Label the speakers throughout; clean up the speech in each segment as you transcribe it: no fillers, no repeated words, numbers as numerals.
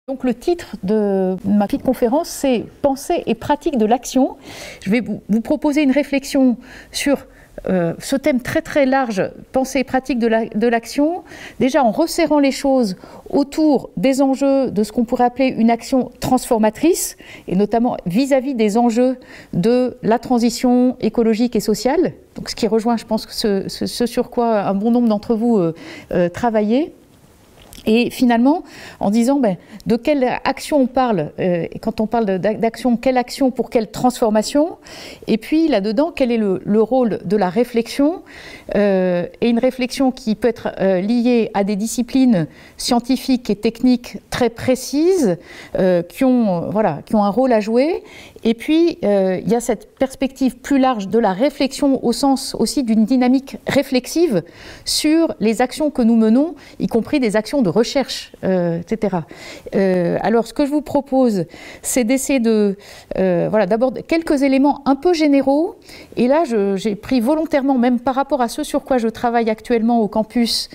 Speaker 1: Donc le titre de ma petite conférence, c'est « Pensée et pratique de l'action ». Je vais vous proposer une réflexion sur ce thème très très large, pensée et pratique de l'action, déjà en resserrant les choses autour des enjeux de ce qu'on pourrait appeler une action transformatrice, et notamment vis-à-vis des enjeux de la transition écologique et sociale, donc ce qui rejoint, je pense, ce sur quoi un bon nombre d'entre vous travaillez. Et finalement, en disant de quelle action on parle, et quand on parle d'action, quelle action pour quelle transformation, et puis là-dedans, quel est le rôle de la réflexion, et une réflexion qui peut être liée à des disciplines scientifiques et techniques très précises, qui ont un rôle à jouer. Et puis, il y a cette perspective plus large de la réflexion au sens aussi d'une dynamique réflexive sur les actions que nous menons, y compris des actions de recherche, etc. Alors, ce que je vous propose, c'est d'essayer d'abord quelques éléments un peu généraux. Et là, j'ai pris volontairement, même par rapport à ce sur quoi je travaille actuellement au campus,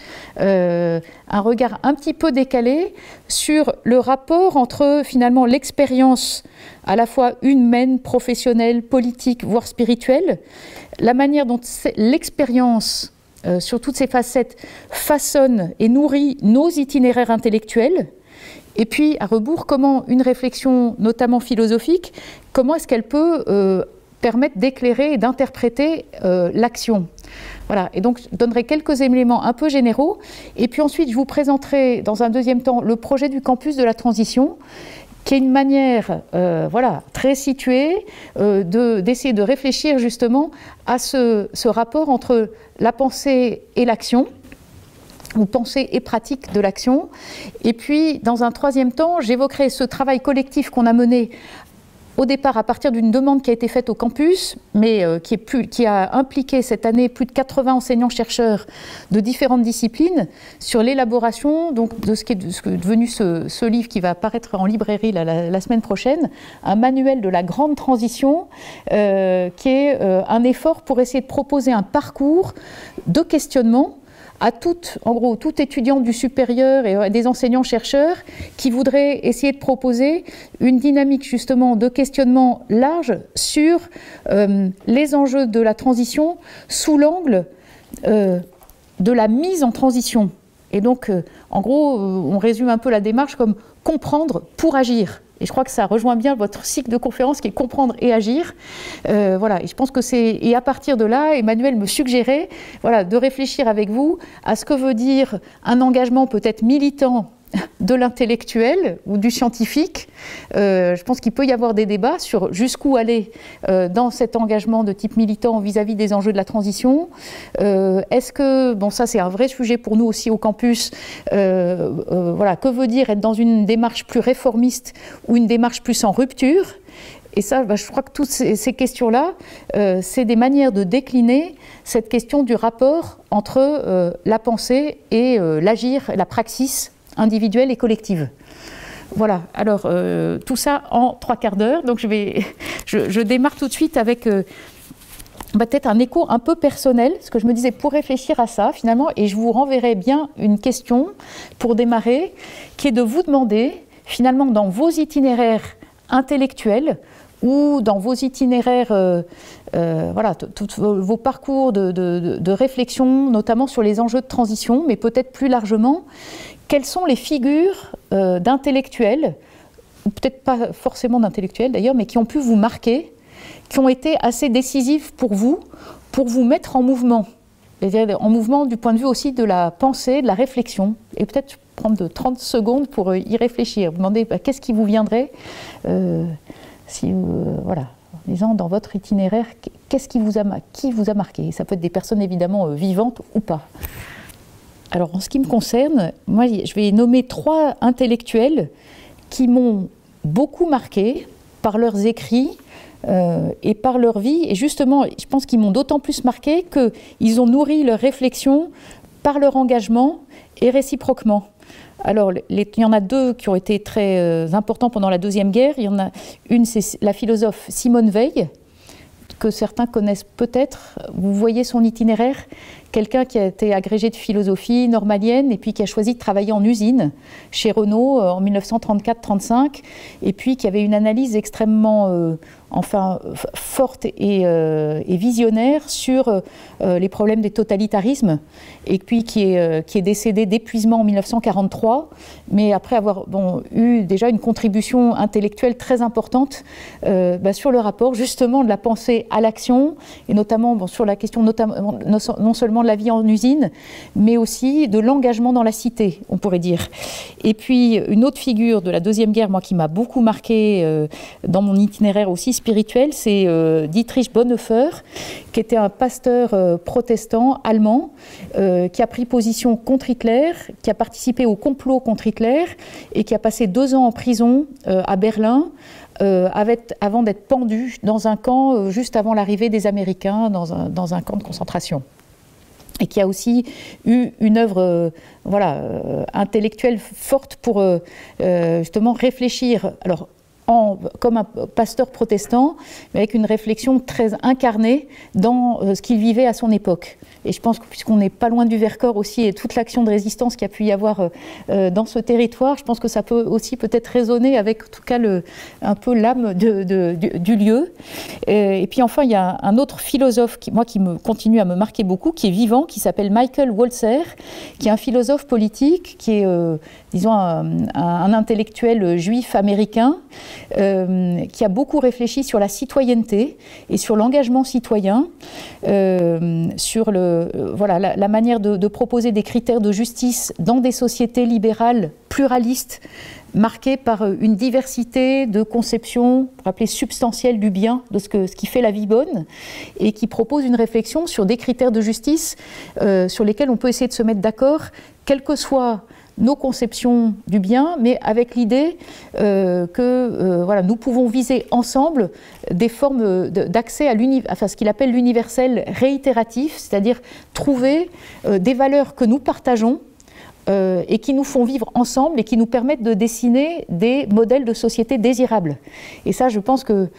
Speaker 1: un regard un petit peu décalé sur le rapport entre finalement l'expérience à la fois humaine, professionnelle, politique, voire spirituelle, la manière dont l'expérience sur toutes ces facettes façonne et nourrit nos itinéraires intellectuels, et puis à rebours, comment une réflexion notamment philosophique, comment est-ce qu'elle peut permettre d'éclairer et d'interpréter l'action. Voilà, et donc je donnerai quelques éléments un peu généraux, et puis ensuite je vous présenterai dans un deuxième temps le projet du campus de la transition, qui est une manière très située d'essayer de réfléchir justement à ce rapport entre la pensée et l'action, ou pensée et pratique de l'action. Et puis, dans un troisième temps, j'évoquerai ce travail collectif qu'on a mené au départ à partir d'une demande qui a été faite au campus, mais qui a impliqué cette année plus de 80 enseignants-chercheurs de différentes disciplines sur l'élaboration de ce qui est devenu ce livre qui va apparaître en librairie la semaine prochaine, un manuel de la grande transition, qui est un effort pour essayer de proposer un parcours de questionnement à tout étudiant du supérieur et des enseignants-chercheurs qui voudraient essayer de proposer une dynamique justement de questionnement large sur les enjeux de la transition sous l'angle de la mise en transition. Et donc, en gros, on résume un peu la démarche comme comprendre pour agir. Et je crois que ça rejoint bien votre cycle de conférence qui est comprendre et agir. Et je pense que et à partir de là, Emmanuel me suggérait de réfléchir avec vous à ce que veut dire un engagement peut-être militant de l'intellectuel ou du scientifique. Je pense qu'il peut y avoir des débats sur jusqu'où aller dans cet engagement de type militant vis-à-vis des enjeux de la transition. Est-ce que, ça c'est un vrai sujet pour nous aussi au campus, que veut dire être dans une démarche plus réformiste ou une démarche plus en rupture? Et ça, je crois que toutes ces questions-là, c'est des manières de décliner cette question du rapport entre la pensée et l'agir, la praxis individuelle et collective. Voilà, alors tout ça en 3/4 d'heure. Donc je démarre tout de suite avec peut-être un écho un peu personnel, ce que je me disais pour réfléchir à ça finalement, et je vous renverrai bien une question pour démarrer, qui est de vous demander finalement dans vos itinéraires intellectuels ou dans vos itinéraires, tous vos parcours de réflexion, notamment sur les enjeux de transition, mais peut-être plus largement, quelles sont les figures d'intellectuels, ou peut-être pas forcément d'intellectuels d'ailleurs, mais qui ont pu vous marquer, qui ont été assez décisives pour vous mettre en mouvement, c'est-à-dire en mouvement du point de vue aussi de la pensée, de la réflexion, et peut-être prendre 30 secondes pour y réfléchir, vous demander qu'est-ce qui vous viendrait, en disant dans votre itinéraire, qui vous a marqué. Ça peut être des personnes évidemment vivantes ou pas. Alors, en ce qui me concerne, moi, je vais nommer 3 intellectuels qui m'ont beaucoup marqué par leurs écrits et par leur vie. Et justement, je pense qu'ils m'ont d'autant plus marqué qu'ils ont nourri leur réflexion par leur engagement et réciproquement. Alors, il y en a 2 qui ont été très importants pendant la Deuxième Guerre. Il y en a une, c'est la philosophe Simone Veil, que certains connaissent peut-être. Vous voyez son itinéraire, quelqu'un qui a été agrégé de philosophie normalienne et puis qui a choisi de travailler en usine chez Renault en 1934-35 et puis qui avait une analyse extrêmement forte et visionnaire sur les problèmes des totalitarismes et puis qui est décédé d'épuisement en 1943, mais après avoir eu déjà une contribution intellectuelle très importante sur le rapport justement de la pensée à l'action et notamment sur la question non seulement de la vie en usine, mais aussi de l'engagement dans la cité, on pourrait dire. Et puis une autre figure de la Deuxième Guerre, moi qui m'a beaucoup marqué dans mon itinéraire aussi spirituel, c'est Dietrich Bonhoeffer, qui était un pasteur protestant allemand, qui a pris position contre Hitler, qui a participé au complot contre Hitler et qui a passé 2 ans en prison à Berlin avant d'être pendu dans un camp juste avant l'arrivée des Américains dans un camp de concentration. Et qui a aussi eu une œuvre intellectuelle forte pour justement réfléchir, alors comme un pasteur protestant, mais avec une réflexion très incarnée dans ce qu'il vivait à son époque. Et je pense que puisqu'on n'est pas loin du Vercors aussi et toute l'action de résistance qu'il y a pu y avoir dans ce territoire, je pense que ça peut aussi peut-être résonner avec en tout cas un peu l'âme du lieu. Et puis enfin, il y a un autre philosophe qui continue à me marquer beaucoup, qui est vivant, qui s'appelle Michael Walzer, qui est un philosophe politique, qui est disons un intellectuel juif américain, qui a beaucoup réfléchi sur la citoyenneté et sur l'engagement citoyen, sur la manière de proposer des critères de justice dans des sociétés libérales pluralistes, marquées par une diversité de conceptions, pour appeler substantielles du bien, de ce qui fait la vie bonne, et qui propose une réflexion sur des critères de justice sur lesquels on peut essayer de se mettre d'accord, quel que soit nos conceptions du bien, mais avec l'idée que nous pouvons viser ensemble des formes d'accès à ce qu'il appelle l'universel réitératif, c'est-à-dire trouver des valeurs que nous partageons et qui nous font vivre ensemble et qui nous permettent de dessiner des modèles de société désirables. Et ça, je pense que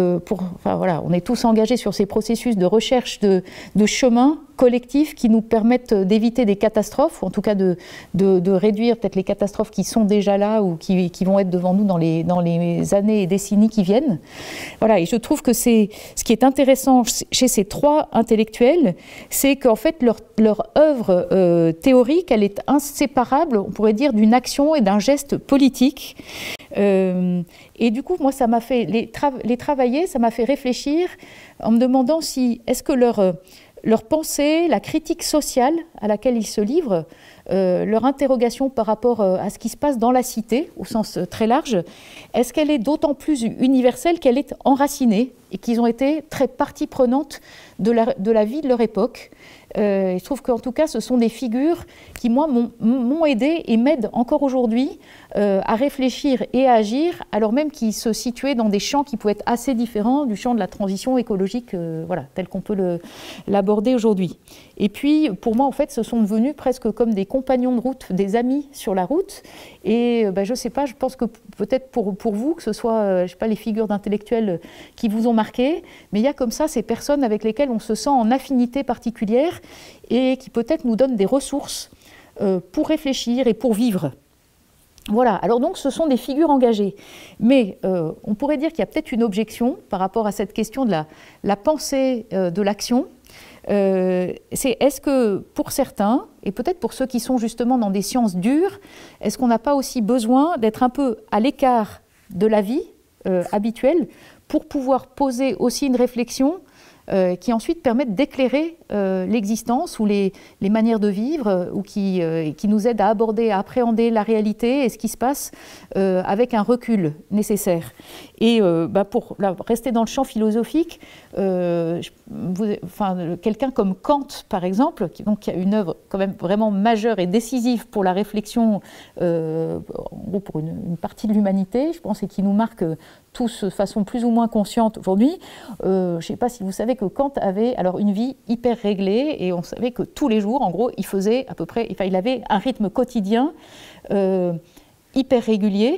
Speaker 1: on est tous engagés sur ces processus de recherche de chemins collectifs qui nous permettent d'éviter des catastrophes, ou en tout cas de réduire peut-être les catastrophes qui sont déjà là ou qui vont être devant nous dans les années et décennies qui viennent. Voilà, et je trouve que ce qui est intéressant chez ces 3 intellectuels, c'est qu'en fait leur œuvre théorique, elle est inséparable, on pourrait dire, d'une action et d'un geste politique. Et du coup, moi, ça m'a fait les travailler, ça m'a fait réfléchir en me demandant si est-ce que leur pensée, la critique sociale à laquelle ils se livrent, leur interrogation par rapport à ce qui se passe dans la cité, au sens très large, est-ce qu'elle est d'autant plus universelle qu'elle est enracinée et qu'ils ont été très partie prenante de la vie de leur époque. Et je trouve qu'en tout cas, ce sont des figures qui, moi, m'ont aidé et m'aident encore aujourd'hui à réfléchir et à agir, alors même qu'ils se situaient dans des champs qui pouvaient être assez différents du champ de la transition écologique, tel qu'on peut l'aborder aujourd'hui. Et puis, pour moi, en fait, ce sont devenus presque comme des compagnons de route, des amis sur la route. Et je ne sais pas, je pense que peut-être pour vous, que ce soit, je ne sais pas, les figures d'intellectuels qui vous ont marqué, mais il y a comme ça ces personnes avec lesquelles on se sent en affinité particulière et qui peut-être nous donnent des ressources pour réfléchir et pour vivre. Voilà, alors donc ce sont des figures engagées. Mais on pourrait dire qu'il y a peut-être une objection par rapport à cette question de la pensée de l'action. C'est est-ce que pour certains, et peut-être pour ceux qui sont justement dans des sciences dures, est-ce qu'on n'a pas aussi besoin d'être un peu à l'écart de la vie habituelle pour pouvoir poser aussi une réflexion qui ensuite permettent d'éclairer l'existence ou les manières de vivre ou qui nous aident à aborder, à appréhender la réalité et ce qui se passe avec un recul nécessaire. Et pour rester dans le champ philosophique, quelqu'un comme Kant, par exemple, qui a une œuvre quand même vraiment majeure et décisive pour la réflexion, en gros pour une partie de l'humanité, je pense, et qui nous marque tous de façon plus ou moins consciente aujourd'hui. Je ne sais pas si vous savez que Kant avait alors une vie hyper réglée et on savait que tous les jours, en gros, il faisait à peu près, il avait un rythme quotidien hyper régulier.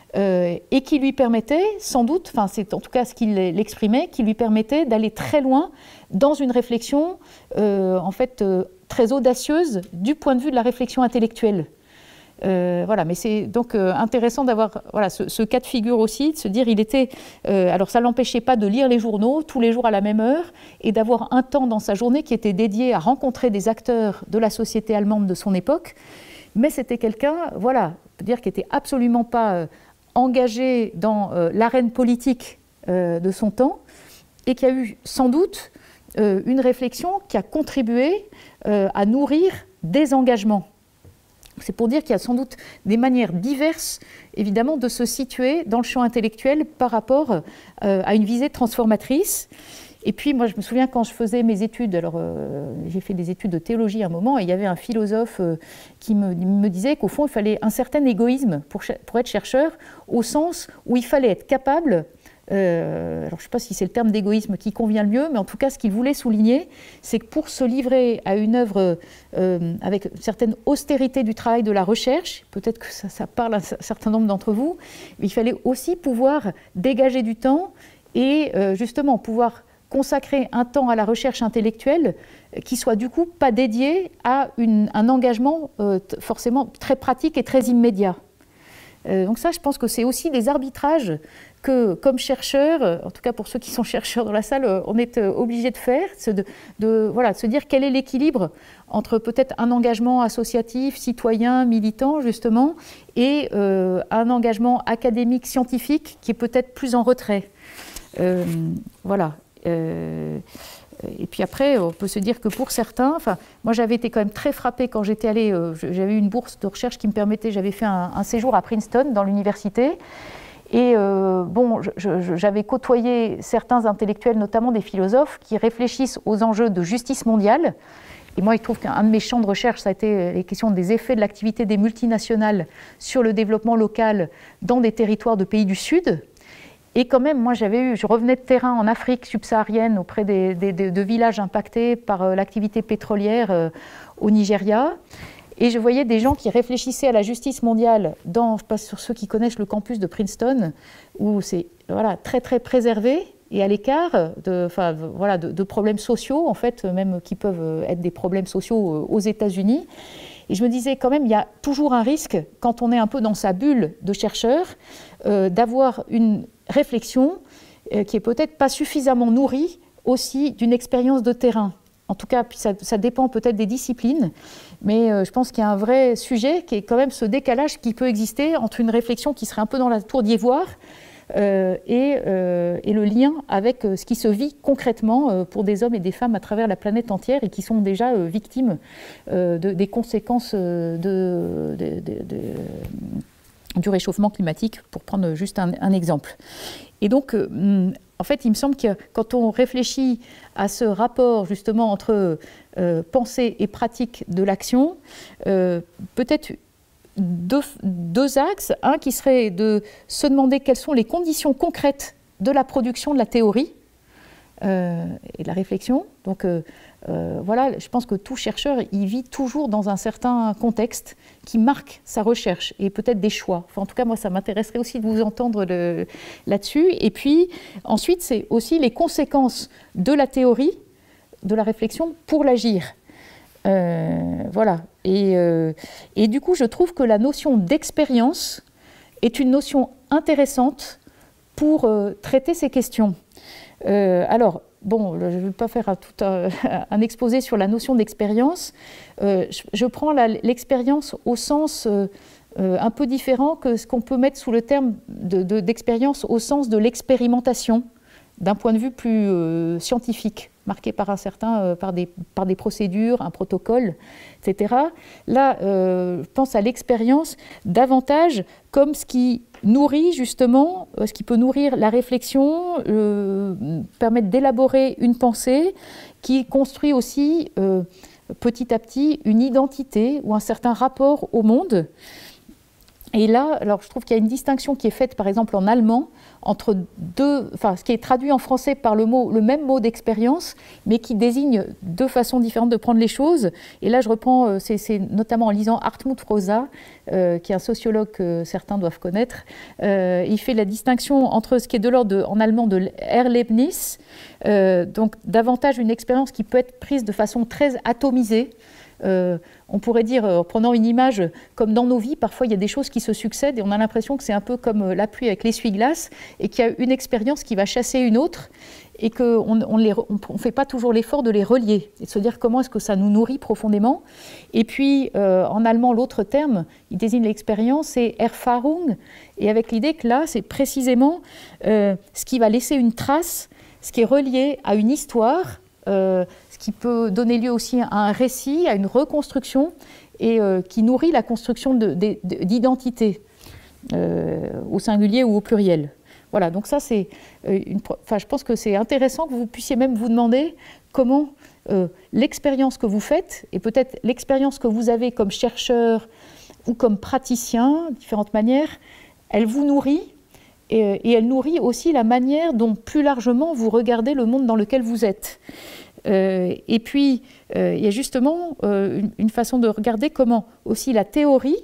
Speaker 1: et qui lui permettait, sans doute, enfin c'est en tout cas ce qu'il exprimait, qui lui permettait d'aller très loin dans une réflexion en fait très audacieuse du point de vue de la réflexion intellectuelle. Voilà, mais c'est donc intéressant d'avoir voilà, ce cas de figure aussi, de se dire il était... alors ça ne l'empêchait pas de lire les journaux tous les jours à la même heure et d'avoir un temps dans sa journée qui était dédié à rencontrer des acteurs de la société allemande de son époque, mais c'était quelqu'un, voilà, dire qui n'était absolument pas engagé dans l'arène politique de son temps et qui a eu sans doute une réflexion qui a contribué à nourrir des engagements. C'est pour dire qu'il y a sans doute des manières diverses, évidemment, de se situer dans le champ intellectuel par rapport à une visée transformatrice. Et puis, moi, je me souviens quand je faisais mes études, alors j'ai fait des études de théologie à un moment, et il y avait un philosophe qui me disait qu'au fond, il fallait un certain égoïsme pour être chercheur, au sens où il fallait être capable... alors je ne sais pas si c'est le terme d'égoïsme qui convient le mieux, mais en tout cas ce qu'il voulait souligner, c'est que pour se livrer à une œuvre avec une certaine austérité du travail de la recherche, peut-être que ça parle à un certain nombre d'entre vous, il fallait aussi pouvoir dégager du temps et justement pouvoir consacrer un temps à la recherche intellectuelle qui soit du coup pas dédié à un engagement forcément très pratique et très immédiat. Donc ça, je pense que c'est aussi des arbitrages que, comme chercheurs, en tout cas pour ceux qui sont chercheurs dans la salle, on est obligé de faire, voilà, de se dire quel est l'équilibre entre peut-être un engagement associatif, citoyen, militant, justement, et un engagement académique, scientifique, qui est peut-être plus en retrait. Voilà. Et puis après, on peut se dire que pour certains, enfin, moi j'avais été quand même très frappée quand j'étais allée, j'avais eu une bourse de recherche qui me permettait, j'avais fait un séjour à Princeton dans l'université, et bon, j'avais côtoyé certains intellectuels, notamment des philosophes, qui réfléchissent aux enjeux de justice mondiale. Et moi, il trouve qu'un de mes champs de recherche, ça a été les questions des effets de l'activité des multinationales sur le développement local dans des territoires de pays du Sud. Et quand même, moi, je revenais de terrain en Afrique subsaharienne auprès de villages impactés par l'activité pétrolière au Nigeria. Et je voyais des gens qui réfléchissaient à la justice mondiale dans, je ne sais pas sur ceux qui connaissent le campus de Princeton, où c'est voilà, très, très préservé et à l'écart de problèmes sociaux, en fait, même qui peuvent être des problèmes sociaux aux États-Unis. Et je me disais quand même, il y a toujours un risque, quand on est un peu dans sa bulle de chercheur, d'avoir une réflexion qui est peut-être pas suffisamment nourrie aussi d'une expérience de terrain. En tout cas, puis ça dépend peut-être des disciplines, mais je pense qu'il y a un vrai sujet qui est quand même ce décalage qui peut exister entre une réflexion qui serait un peu dans la tour d'Ivoire et le lien avec ce qui se vit concrètement pour des hommes et des femmes à travers la planète entière et qui sont déjà victimes des conséquences du réchauffement climatique, pour prendre juste un exemple. Et donc, en fait, il me semble que quand on réfléchit à ce rapport justement entre pensée et pratique de l'action, peut-être deux axes. Un qui serait de se demander quelles sont les conditions concrètes de la production de la théorie et de la réflexion. Donc voilà, je pense que tout chercheur, il vit toujours dans un certain contexte qui marque sa recherche et peut-être des choix. Enfin, en tout cas, moi, ça m'intéresserait aussi de vous entendre là-dessus. Et puis, ensuite, c'est aussi les conséquences de la théorie, de la réflexion pour l'agir. Voilà. Et du coup, je trouve que la notion d'expérience est une notion intéressante pour traiter ces questions. Alors, bon, je ne vais pas faire tout un exposé sur la notion d'expérience. Je prends l'expérience au sens un peu différent que ce qu'on peut mettre sous le terme d'expérience au sens de l'expérimentation, d'un point de vue plus scientifique, marqué par par des procédures, un protocole, etc. Là, je pense à l'expérience davantage comme ce qui nourrit justement, ce qui peut nourrir la réflexion, permettre d'élaborer une pensée qui construit aussi petit à petit une identité ou un certain rapport au monde. Et là, alors je trouve qu'il y a une distinction qui est faite, par exemple, en allemand, entre ce qui est traduit en français par le même mot d'expérience, mais qui désigne deux façons différentes de prendre les choses. Et là, je reprends, c'est notamment en lisant Hartmut Rosa, qui est un sociologue que certains doivent connaître. Il fait la distinction entre ce qui est de l'ordre, en allemand, de Erlebnis, donc davantage une expérience qui peut être prise de façon très atomisée. On pourrait dire, en prenant une image, comme dans nos vies, parfois il y a des choses qui se succèdent et on a l'impression que c'est un peu comme la pluie avec l'essuie-glace et qu'il y a une expérience qui va chasser une autre et qu'on ne fait pas toujours l'effort de les relier et de se dire comment est-ce que ça nous nourrit profondément. Et puis, en allemand, l'autre terme, il désigne l'expérience, c'est Erfahrung, et avec l'idée que là, c'est précisément ce qui va laisser une trace, ce qui est relié à une histoire, ce qui peut donner lieu aussi à un récit, à une reconstruction, et qui nourrit la construction d'identité, au singulier ou au pluriel. Voilà, donc ça c'est, je pense que c'est intéressant que vous puissiez même vous demander comment l'expérience que vous faites, et peut-être l'expérience que vous avez comme chercheur ou comme praticien, différentes manières, elle vous nourrit, et elle nourrit aussi la manière dont plus largement vous regardez le monde dans lequel vous êtes. Et puis, il y a justement une façon de regarder comment aussi la théorie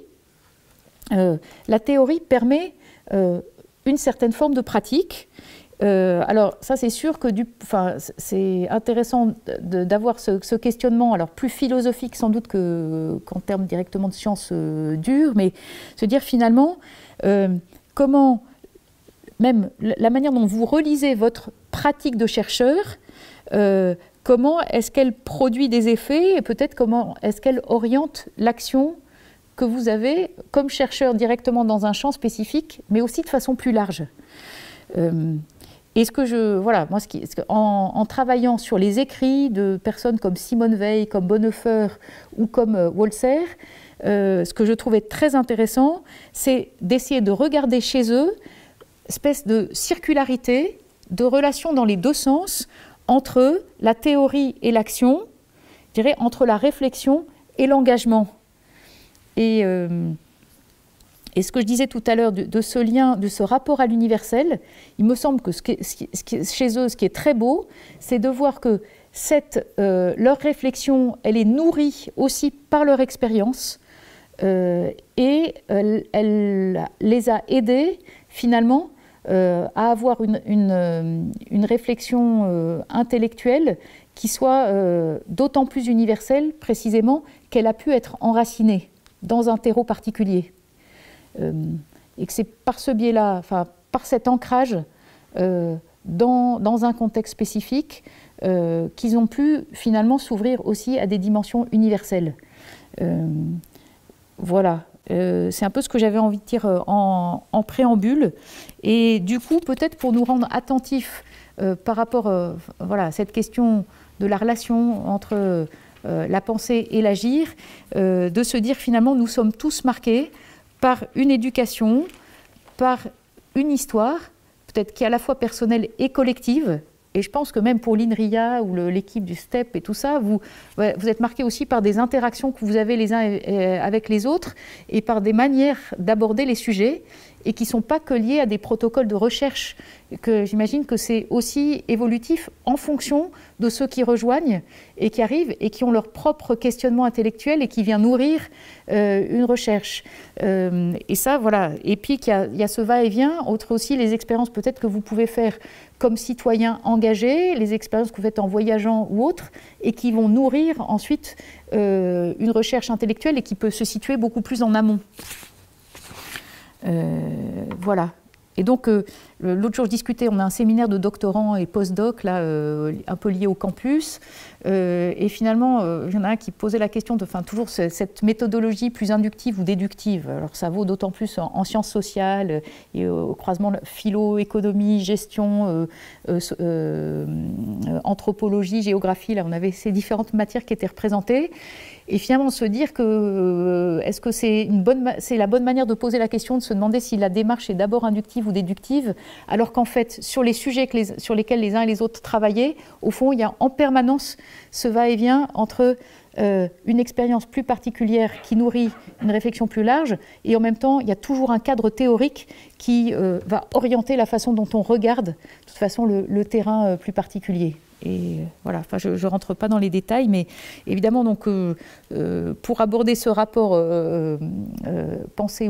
Speaker 1: permet une certaine forme de pratique. Alors ça c'est sûr que c'est intéressant d'avoir ce questionnement, alors plus philosophique sans doute qu'en termes directement de sciences dures, mais se dire finalement comment même la manière dont vous relisez votre pratique de chercheur, comment est-ce qu'elle produit des effets et peut-être comment est-ce qu'elle oriente l'action que vous avez comme chercheur directement dans un champ spécifique, mais aussi de façon plus large. Et en travaillant sur les écrits de personnes comme Simone Weil, comme Bonhoeffer ou comme Walser, ce que je trouvais très intéressant, c'est d'essayer de regarder chez eux espèce de circularité, de relation dans les deux sens, entre la théorie et l'action, je dirais entre la réflexion et l'engagement. Et ce que je disais tout à l'heure de ce lien, de ce rapport à l'universel, il me semble que chez eux, ce qui est très beau, c'est de voir que leur réflexion, elle est nourrie aussi par leur expérience, et elle les a aidés finalement à avoir une réflexion intellectuelle qui soit d'autant plus universelle précisément qu'elle a pu être enracinée dans un terreau particulier. Et que c'est par ce biais-là, par cet ancrage dans un contexte spécifique, qu'ils ont pu finalement s'ouvrir aussi à des dimensions universelles. Voilà. C'est un peu ce que j'avais envie de dire en préambule. Et du coup, peut-être pour nous rendre attentifs par rapport à cette question de la relation entre la pensée et l'agir, de se dire finalement nous sommes tous marqués par une éducation, par une histoire, peut-être qui est à la fois personnelle et collective. Et je pense que même pour l'INRIA ou l'équipe du STEP et tout ça, vous êtes marqués aussi par des interactions que vous avez les uns avec les autres et par des manières d'aborder les sujets et qui ne sont pas que liées à des protocoles de recherche, que j'imagine que c'est aussi évolutif en fonction de ceux qui rejoignent et qui arrivent et qui ont leur propre questionnement intellectuel et qui vient nourrir une recherche. Et ça, voilà. Et puis il y a ce va-et-vient, entre aussi les expériences peut-être que vous pouvez faire comme citoyen engagé, les expériences que vous faites en voyageant ou autres, et qui vont nourrir ensuite une recherche intellectuelle et qui peut se situer beaucoup plus en amont. Voilà. Et donc, l'autre jour, je discutais, on a un séminaire de doctorants et post-doc, là, un peu lié au campus. Et finalement, il y en a un qui posait la question de toujours cette méthodologie plus inductive ou déductive. Alors, ça vaut d'autant plus en sciences sociales et au croisement philo, économie, gestion, anthropologie, géographie. Là, on avait ces différentes matières qui étaient représentées. Et finalement, se dire que est-ce que c'est la bonne manière de poser la question, de se demander si la démarche est d'abord inductive ou déductives, alors qu'en fait, sur les sujets sur lesquels les uns et les autres travaillaient, au fond, il y a en permanence ce va-et-vient entre une expérience plus particulière qui nourrit une réflexion plus large, et en même temps, il y a toujours un cadre théorique qui va orienter la façon dont on regarde, de toute façon, le terrain plus particulier. Et voilà, enfin, je ne rentre pas dans les détails, mais évidemment, donc, pour aborder ce rapport pensée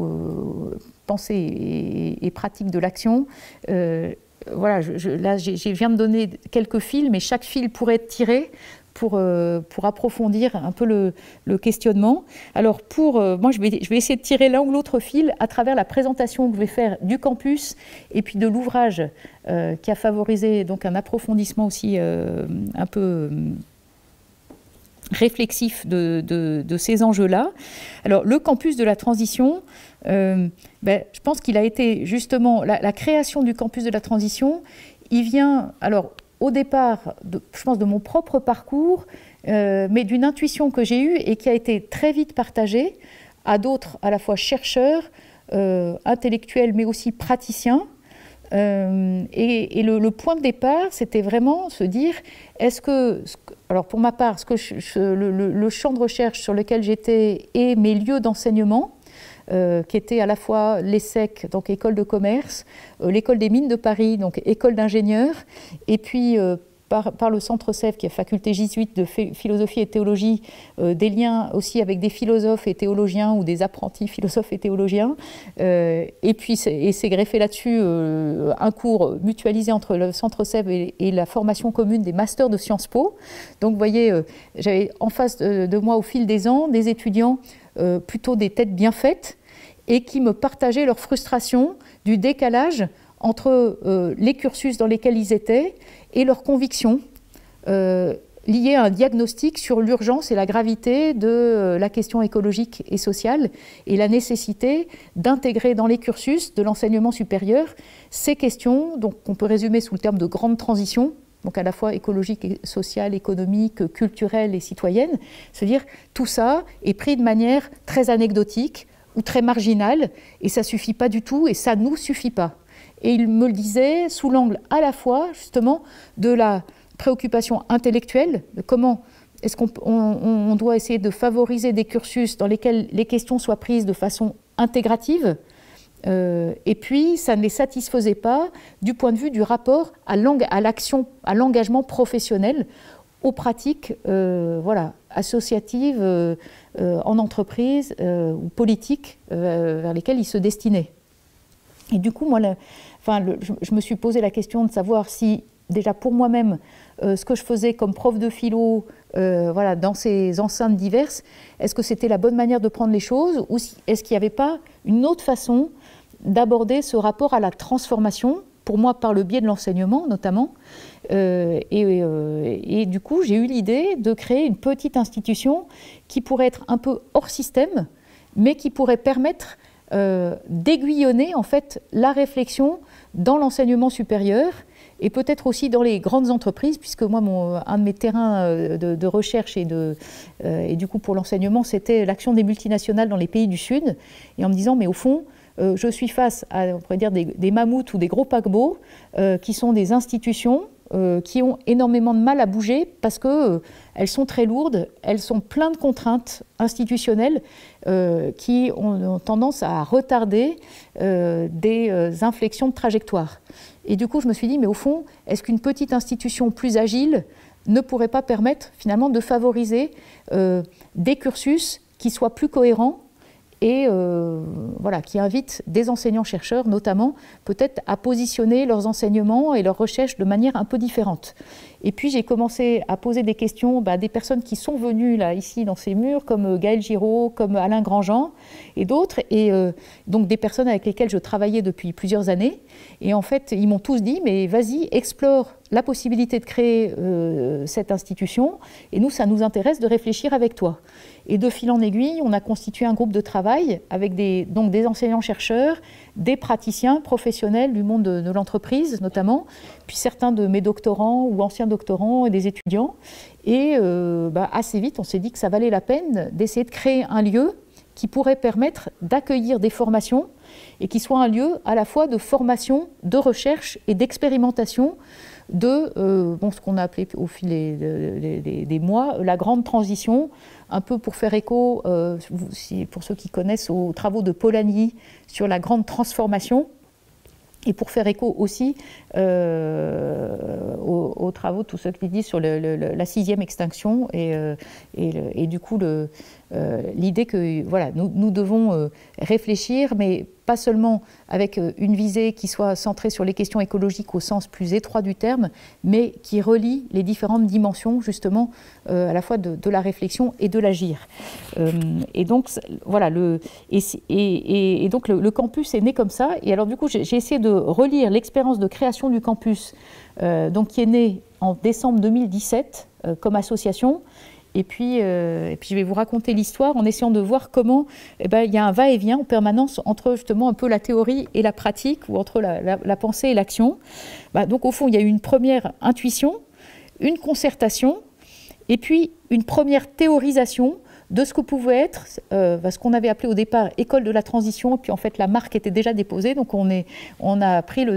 Speaker 1: et pratique de l'action, voilà, là, je viens de donner quelques fils, mais chaque fil pourrait être tiré pour approfondir un peu le questionnement. Alors, moi, je vais essayer de tirer l'un ou l'autre fil à travers la présentation que je vais faire du campus et puis de l'ouvrage qui a favorisé donc, un approfondissement aussi un peu réflexif de ces enjeux-là. Alors, le campus de la transition, je pense qu'il a été justement la création du campus de la transition. Il vient, alors, au départ, je pense, de mon propre parcours, mais d'une intuition que j'ai eue et qui a été très vite partagée à d'autres, à la fois chercheurs, intellectuels, mais aussi praticiens. Et le point de départ, c'était vraiment se dire, est-ce que, alors pour ma part, le champ de recherche sur lequel j'étais et mes lieux d'enseignement, qui étaient à la fois l'ESSEC, donc école de commerce, l'école des mines de Paris, donc école d'ingénieurs, et puis par le Centre Sèvres, qui est faculté jésuite de philosophie et théologie, des liens aussi avec des philosophes et théologiens ou des apprentis philosophes et théologiens, et puis c'est greffé là-dessus un cours mutualisé entre le Centre Sèvres et la formation commune des masters de Sciences Po. Donc vous voyez, j'avais en face de moi au fil des ans des étudiants plutôt des têtes bien faites et qui me partageaient leur frustration du décalage entre les cursus dans lesquels ils étaient et leurs convictions liées à un diagnostic sur l'urgence et la gravité de la question écologique et sociale et la nécessité d'intégrer dans les cursus de l'enseignement supérieur ces questions, donc on peut résumer sous le terme de grande transition, donc à la fois écologique, et sociale, économique, culturelle et citoyenne, c'est-à-dire tout ça est pris de manière très anecdotique ou très marginale, et ça ne suffit pas du tout, et ça ne nous suffit pas. Et il me le disait sous l'angle à la fois, justement, de la préoccupation intellectuelle, de comment est-ce qu'on doit essayer de favoriser des cursus dans lesquels les questions soient prises de façon intégrative, et puis ça ne les satisfaisait pas du point de vue du rapport à l'action, à l'engagement professionnel, aux pratiques voilà, associatives en entreprise ou politiques vers lesquelles ils se destinaient. Et du coup, moi, je me suis posé la question de savoir si, déjà pour moi-même, ce que je faisais comme prof de philo voilà, dans ces enceintes diverses, est-ce que c'était la bonne manière de prendre les choses ou est-ce qu'il n'y avait pas une autre façon d'aborder ce rapport à la transformation, pour moi par le biais de l'enseignement notamment. Et du coup, j'ai eu l'idée de créer une petite institution qui pourrait être un peu hors système, mais qui pourrait permettre d'aiguillonner en fait la réflexion dans l'enseignement supérieur et peut-être aussi dans les grandes entreprises, puisque moi, un de mes terrains de recherche et du coup pour l'enseignement, c'était l'action des multinationales dans les pays du Sud, et en me disant, mais au fond, je suis face à, on pourrait dire, des mammouths ou des gros paquebots qui sont des institutions qui ont énormément de mal à bouger parce qu'elles sont très lourdes, elles sont pleines de contraintes institutionnelles qui ont tendance à retarder des inflexions de trajectoire. Et du coup, je me suis dit, mais au fond, est-ce qu'une petite institution plus agile ne pourrait pas permettre finalement de favoriser des cursus qui soient plus cohérents et voilà, qui invitent des enseignants-chercheurs notamment peut-être à positionner leurs enseignements et leurs recherches de manière un peu différente. Et puis j'ai commencé à poser des questions à des personnes qui sont venues là, ici dans ces murs, comme Gaël Giraud, comme Alain Grandjean et d'autres, et donc des personnes avec lesquelles je travaillais depuis plusieurs années. Et en fait, ils m'ont tous dit, mais vas-y, explore la possibilité de créer cette institution, et nous, ça nous intéresse de réfléchir avec toi. Et de fil en aiguille, on a constitué un groupe de travail avec donc des enseignants-chercheurs, des praticiens professionnels du monde de l'entreprise notamment, puis certains de mes doctorants ou anciens doctorants et des étudiants. Et assez vite, on s'est dit que ça valait la peine d'essayer de créer un lieu qui pourrait permettre d'accueillir des formations et qui soit un lieu à la fois de formation, de recherche et d'expérimentation de ce qu'on a appelé au fil des mois la grande transition, un peu pour faire écho, pour ceux qui connaissent, aux travaux de Polanyi sur la grande transformation, et pour faire écho aussi aux travaux de tous ceux qui disent sur la 6e extinction, et du coup l'idée que voilà, nous devons réfléchir, mais pas seulement avec une visée qui soit centrée sur les questions écologiques au sens plus étroit du terme, mais qui relie les différentes dimensions justement à la fois de la réflexion et de l'agir. Et donc voilà, le campus est né comme ça. Et alors du coup, j'ai essayé de relire l'expérience de création du campus, donc qui est né en décembre 2017 comme association. Et puis je vais vous raconter l'histoire en essayant de voir comment il y a un va-et-vient en permanence entre justement un peu la théorie et la pratique, ou entre la pensée et l'action. Donc au fond, il y a eu une première intuition, une concertation, et puis une première théorisation de ce que pouvait être ce qu'on avait appelé au départ école de la transition, et puis en fait la marque était déjà déposée, donc on a pris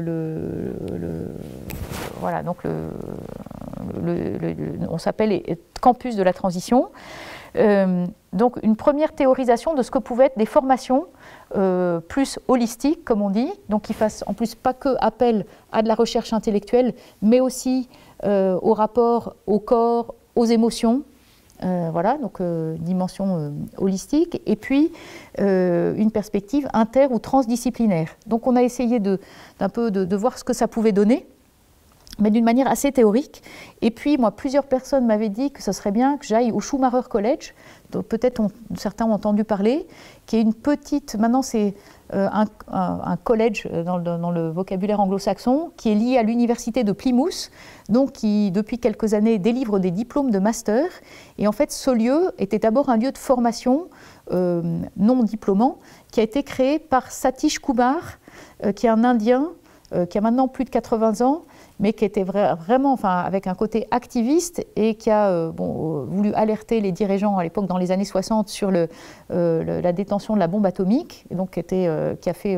Speaker 1: on s'appelle campus de la transition. Donc une première théorisation de ce que pouvaient être des formations plus holistiques, comme on dit, donc qui fassent en plus pas que appel à de la recherche intellectuelle, mais aussi au rapport au corps, aux émotions. Voilà, donc dimension holistique, et puis une perspective inter- ou transdisciplinaire. Donc on a essayé d'un peu de voir ce que ça pouvait donner, mais d'une manière assez théorique. Et puis moi, plusieurs personnes m'avaient dit que ce serait bien que j'aille au Schumacher College, dont peut-être certains ont entendu parler, qui est une petite, maintenant c'est un collège dans le vocabulaire anglo-saxon, qui est lié à l'université de Plymouth, donc qui depuis quelques années délivre des diplômes de master. Et en fait, ce lieu était d'abord un lieu de formation non diplômant, qui a été créé par Satish Kumar, qui est un Indien, qui a maintenant plus de 80 ans, mais qui était vraiment avec un côté activiste, et qui a voulu alerter les dirigeants à l'époque, dans les années 60, sur la détention de la bombe atomique, et donc qui a fait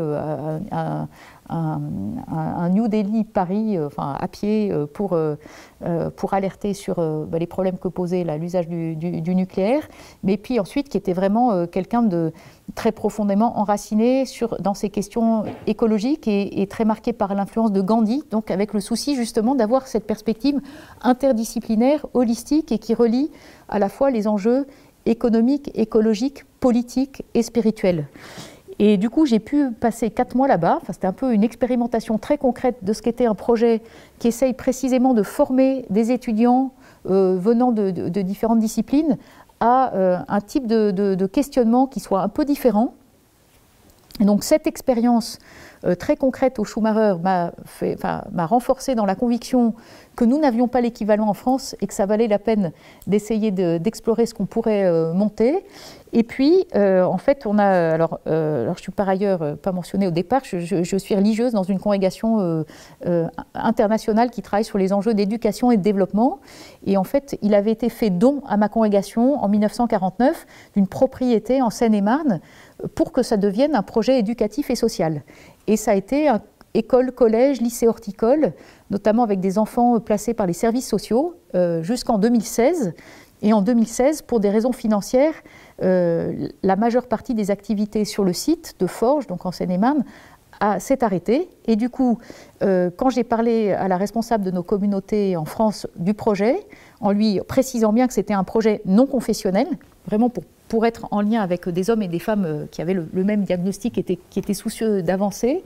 Speaker 1: un New Delhi-Paris à pied pour alerter sur les problèmes que posait l'usage du nucléaire, mais puis ensuite qui était vraiment quelqu'un de très profondément enraciné dans ces questions écologiques, et très marqué par l'influence de Gandhi, donc avec le souci justement d'avoir cette perspective interdisciplinaire, holistique, et qui relie à la fois les enjeux économiques, écologiques, politiques et spirituels. Et du coup, j'ai pu passer 4 mois là-bas. C'était un peu une expérimentation très concrète de ce qu'était un projet qui essaye précisément de former des étudiants venant de différentes disciplines à un type de questionnement qui soit un peu différent. Et donc cette expérience très concrète au Schumacher m'a renforcé dans la conviction que nous n'avions pas l'équivalent en France, et que ça valait la peine d'essayer d'explorer ce qu'on pourrait monter. Et puis, en fait, on a... Alors je suis par ailleurs pas mentionnée au départ, je suis religieuse dans une congrégation internationale qui travaille sur les enjeux d'éducation et de développement. Et en fait, il avait été fait don à ma congrégation en 1949 d'une propriété en Seine-et-Marne pour que ça devienne un projet éducatif et social. Et ça a été école, collège, lycée horticole, notamment avec des enfants placés par les services sociaux, jusqu'en 2016. Et en 2016, pour des raisons financières, la majeure partie des activités sur le site de Forges, donc en Seine-et-Marne, s'est arrêtée. Et du coup, quand j'ai parlé à la responsable de nos communautés en France du projet, en lui précisant bien que c'était un projet non confessionnel, vraiment pour être en lien avec des hommes et des femmes qui avaient le même diagnostic, qui étaient soucieux d'avancer,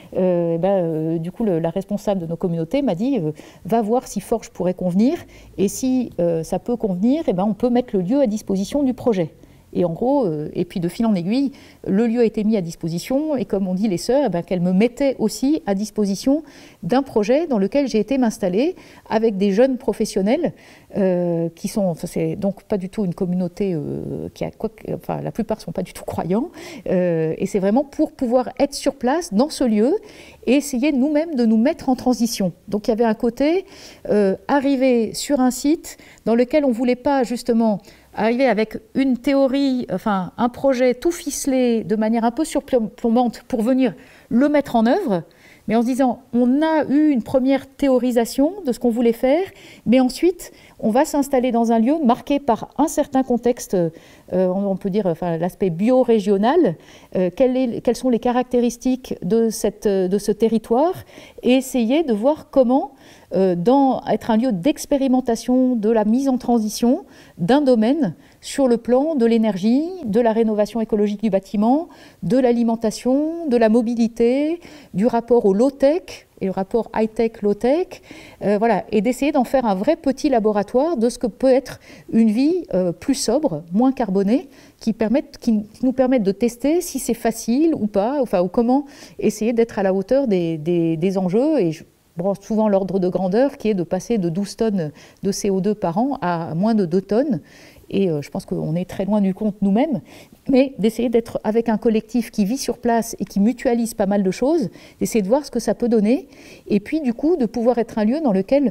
Speaker 1: du coup, la responsable de nos communautés m'a dit va voir si Forges pourrait convenir, et si ça peut convenir, on peut mettre le lieu à disposition du projet. Et en gros, et puis de fil en aiguille, le lieu a été mis à disposition, et comme on dit les sœurs, qu'elles me mettaient aussi à disposition d'un projet dans lequel j'ai été m'installer avec des jeunes professionnels qui sont, c'est donc pas du tout une communauté la plupart sont pas du tout croyants, et c'est vraiment pour pouvoir être sur place dans ce lieu et essayer nous-mêmes de nous mettre en transition. Donc il y avait un côté arriver sur un site dans lequel on voulait pas justement arriver avec une théorie, enfin un projet tout ficelé de manière un peu surplombante pour venir le mettre en œuvre, mais en se disant, on a eu une première théorisation de ce qu'on voulait faire, mais ensuite, on va s'installer dans un lieu marqué par un certain contexte, on peut dire enfin, l'aspect bio-régional, quelles sont les caractéristiques de ce territoire, et essayer de voir comment, être un lieu d'expérimentation de la mise en transition d'un domaine sur le plan de l'énergie, de la rénovation écologique du bâtiment, de l'alimentation, de la mobilité, du rapport au low-tech et le rapport high-tech, low-tech, voilà, et d'essayer d'en faire un vrai petit laboratoire de ce que peut être une vie plus sobre, moins carbonée, qui nous permettent de tester si c'est facile ou pas, enfin, ou comment essayer d'être à la hauteur des enjeux. Et je prends souvent l'ordre de grandeur qui est de passer de 12 tonnes de CO2 par an à moins de 2 tonnes. Et je pense qu'on est très loin du compte nous-mêmes, mais d'essayer d'être avec un collectif qui vit sur place et qui mutualise pas mal de choses, d'essayer de voir ce que ça peut donner, et puis du coup de pouvoir être un lieu dans lequel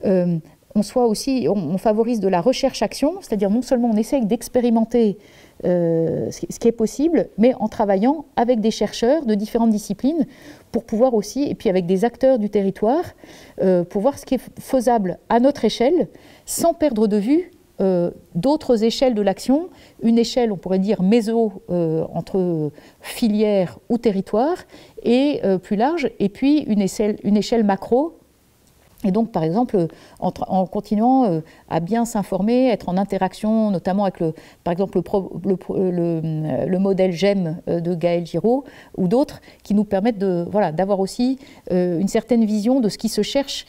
Speaker 1: on favorise de la recherche-action, c'est-à-dire non seulement on essaye d'expérimenter ce qui est possible, mais en travaillant avec des chercheurs de différentes disciplines pour pouvoir aussi, et puis avec des acteurs du territoire, pour voir ce qui est faisable à notre échelle, sans perdre de vue d'autres échelles de l'action, une échelle, on pourrait dire, méso, entre filières ou territoires, et plus large, et puis une échelle macro. Et donc, par exemple, en continuant à bien s'informer, être en interaction, notamment avec, par exemple, le modèle GEM de Gaël Giraud ou d'autres, qui nous permettent d'avoir aussi une certaine vision de ce qui se cherche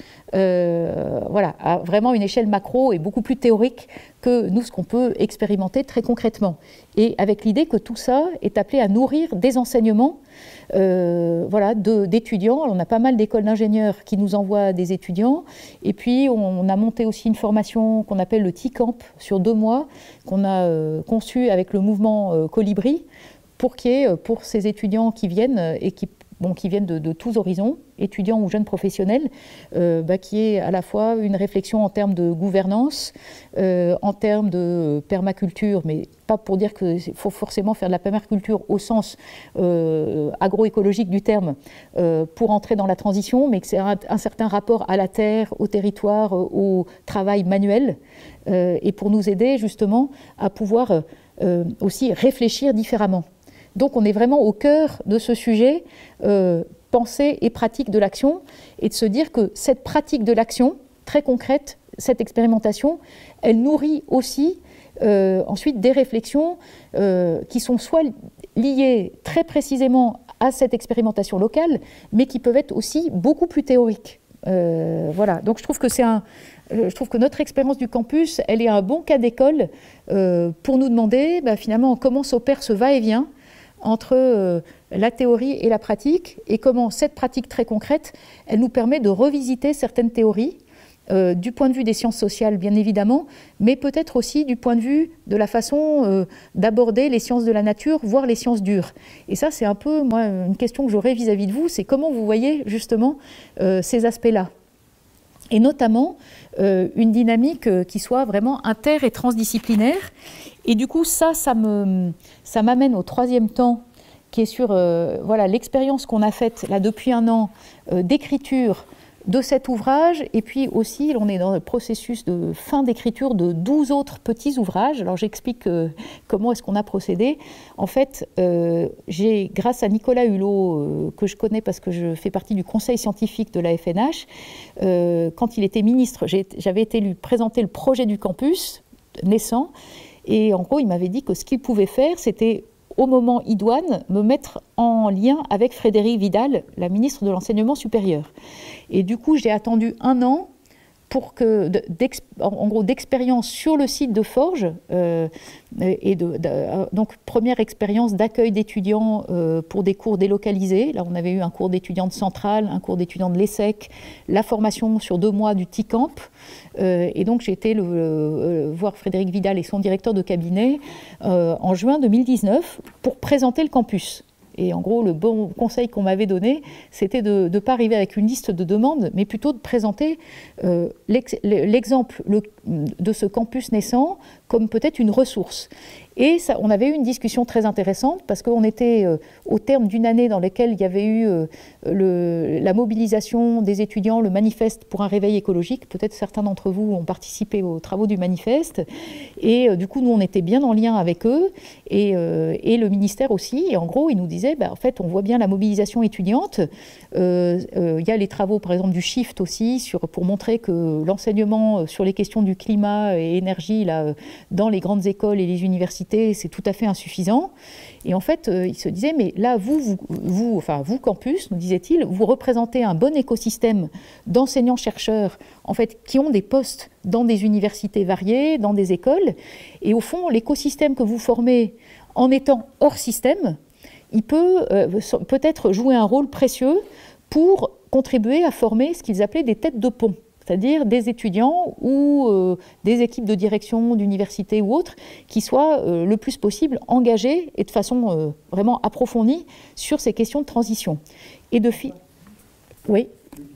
Speaker 1: à vraiment une échelle macro et beaucoup plus théorique que nous, ce qu'on peut expérimenter très concrètement. Et avec l'idée que tout ça est appelé à nourrir des enseignements d'étudiants. On a pas mal d'écoles d'ingénieurs qui nous envoient des étudiants. Et puis, on a monté aussi une formation qu'on appelle le T-Camp sur 2 mois, qu'on a conçu avec le mouvement Colibri, pour ces étudiants qui viennent et qui viennent de tous horizons, étudiants ou jeunes professionnels, qui est à la fois une réflexion en termes de gouvernance, en termes de permaculture, mais pas pour dire qu'il faut forcément faire de la permaculture au sens agroécologique du terme pour entrer dans la transition, mais que c'est un certain rapport à la terre, au territoire, au travail manuel, et pour nous aider justement à pouvoir aussi réfléchir différemment. Donc on est vraiment au cœur de ce sujet, pensée et pratique de l'action, et de se dire que cette pratique de l'action, très concrète, cette expérimentation, elle nourrit aussi ensuite des réflexions qui sont soit liées très précisément à cette expérimentation locale, mais qui peuvent être aussi beaucoup plus théoriques. Voilà, donc je trouve que notre expérience du campus, elle est un bon cas d'école pour nous demander finalement comment s'opère ce va-et-vient entre la théorie et la pratique, et comment cette pratique très concrète, elle nous permet de revisiter certaines théories, du point de vue des sciences sociales bien évidemment, mais peut-être aussi du point de vue de la façon d'aborder les sciences de la nature, voire les sciences dures. Et ça, c'est un peu, moi, une question que j'aurais vis-à-vis de vous, c'est comment vous voyez justement ces aspects-là. Et notamment une dynamique qui soit vraiment inter- et transdisciplinaire. Et du coup, ça m'amène au 3e temps, qui est sur l'expérience qu'on a faite là depuis 1 an d'écriture de cet ouvrage, et puis aussi on est dans le processus de fin d'écriture de 12 autres petits ouvrages. Alors j'explique comment est-ce qu'on a procédé. En fait, j'ai, grâce à Nicolas Hulot, que je connais parce que je fais partie du conseil scientifique de la FNH, quand il était ministre, j'avais été lui présenter le projet du campus naissant, et en gros il m'avait dit que ce qu'il pouvait faire, c'était au moment idoine, me mettre en lien avec Frédérique Vidal, la ministre de l'Enseignement supérieur. Et du coup, j'ai attendu 1 an pour que, en gros, d'expérience sur le site de Forges, donc première expérience d'accueil d'étudiants pour des cours délocalisés. Là, on avait eu un cours d'étudiants de Centrale, un cours d'étudiants de l'ESSEC, la formation sur 2 mois du T-Camp. Et donc, j'ai été voir Frédérique Vidal et son directeur de cabinet en juin 2019 pour présenter le campus. Et en gros, le bon conseil qu'on m'avait donné, c'était de ne pas arriver avec une liste de demandes, mais plutôt de présenter l'exemple de ce campus naissant comme peut-être une ressource. Et ça, on avait eu une discussion très intéressante parce qu'on était au terme d'une année dans laquelle il y avait eu la mobilisation des étudiants, le manifeste pour un réveil écologique. Peut-être certains d'entre vous ont participé aux travaux du manifeste. Et du coup, nous, on était bien en lien avec eux et le ministère aussi. Et en gros, ils nous disaient, en fait, on voit bien la mobilisation étudiante. Il y a les travaux, par exemple, du SHIFT aussi, pour montrer que l'enseignement sur les questions du climat et énergie là, dans les grandes écoles et les universités, c'est tout à fait insuffisant. Et en fait, il se disait, mais là, vous campus, nous disait-il, vous représentez un bon écosystème d'enseignants-chercheurs, en fait, qui ont des postes dans des universités variées, dans des écoles. Et au fond, l'écosystème que vous formez en étant hors système, il peut peut-être jouer un rôle précieux pour contribuer à former ce qu'ils appelaient des têtes de pont, c'est-à-dire des étudiants ou des équipes de direction d'université ou autres qui soient le plus possible engagés et de façon vraiment approfondie sur ces questions de transition. Et de fil... Oui.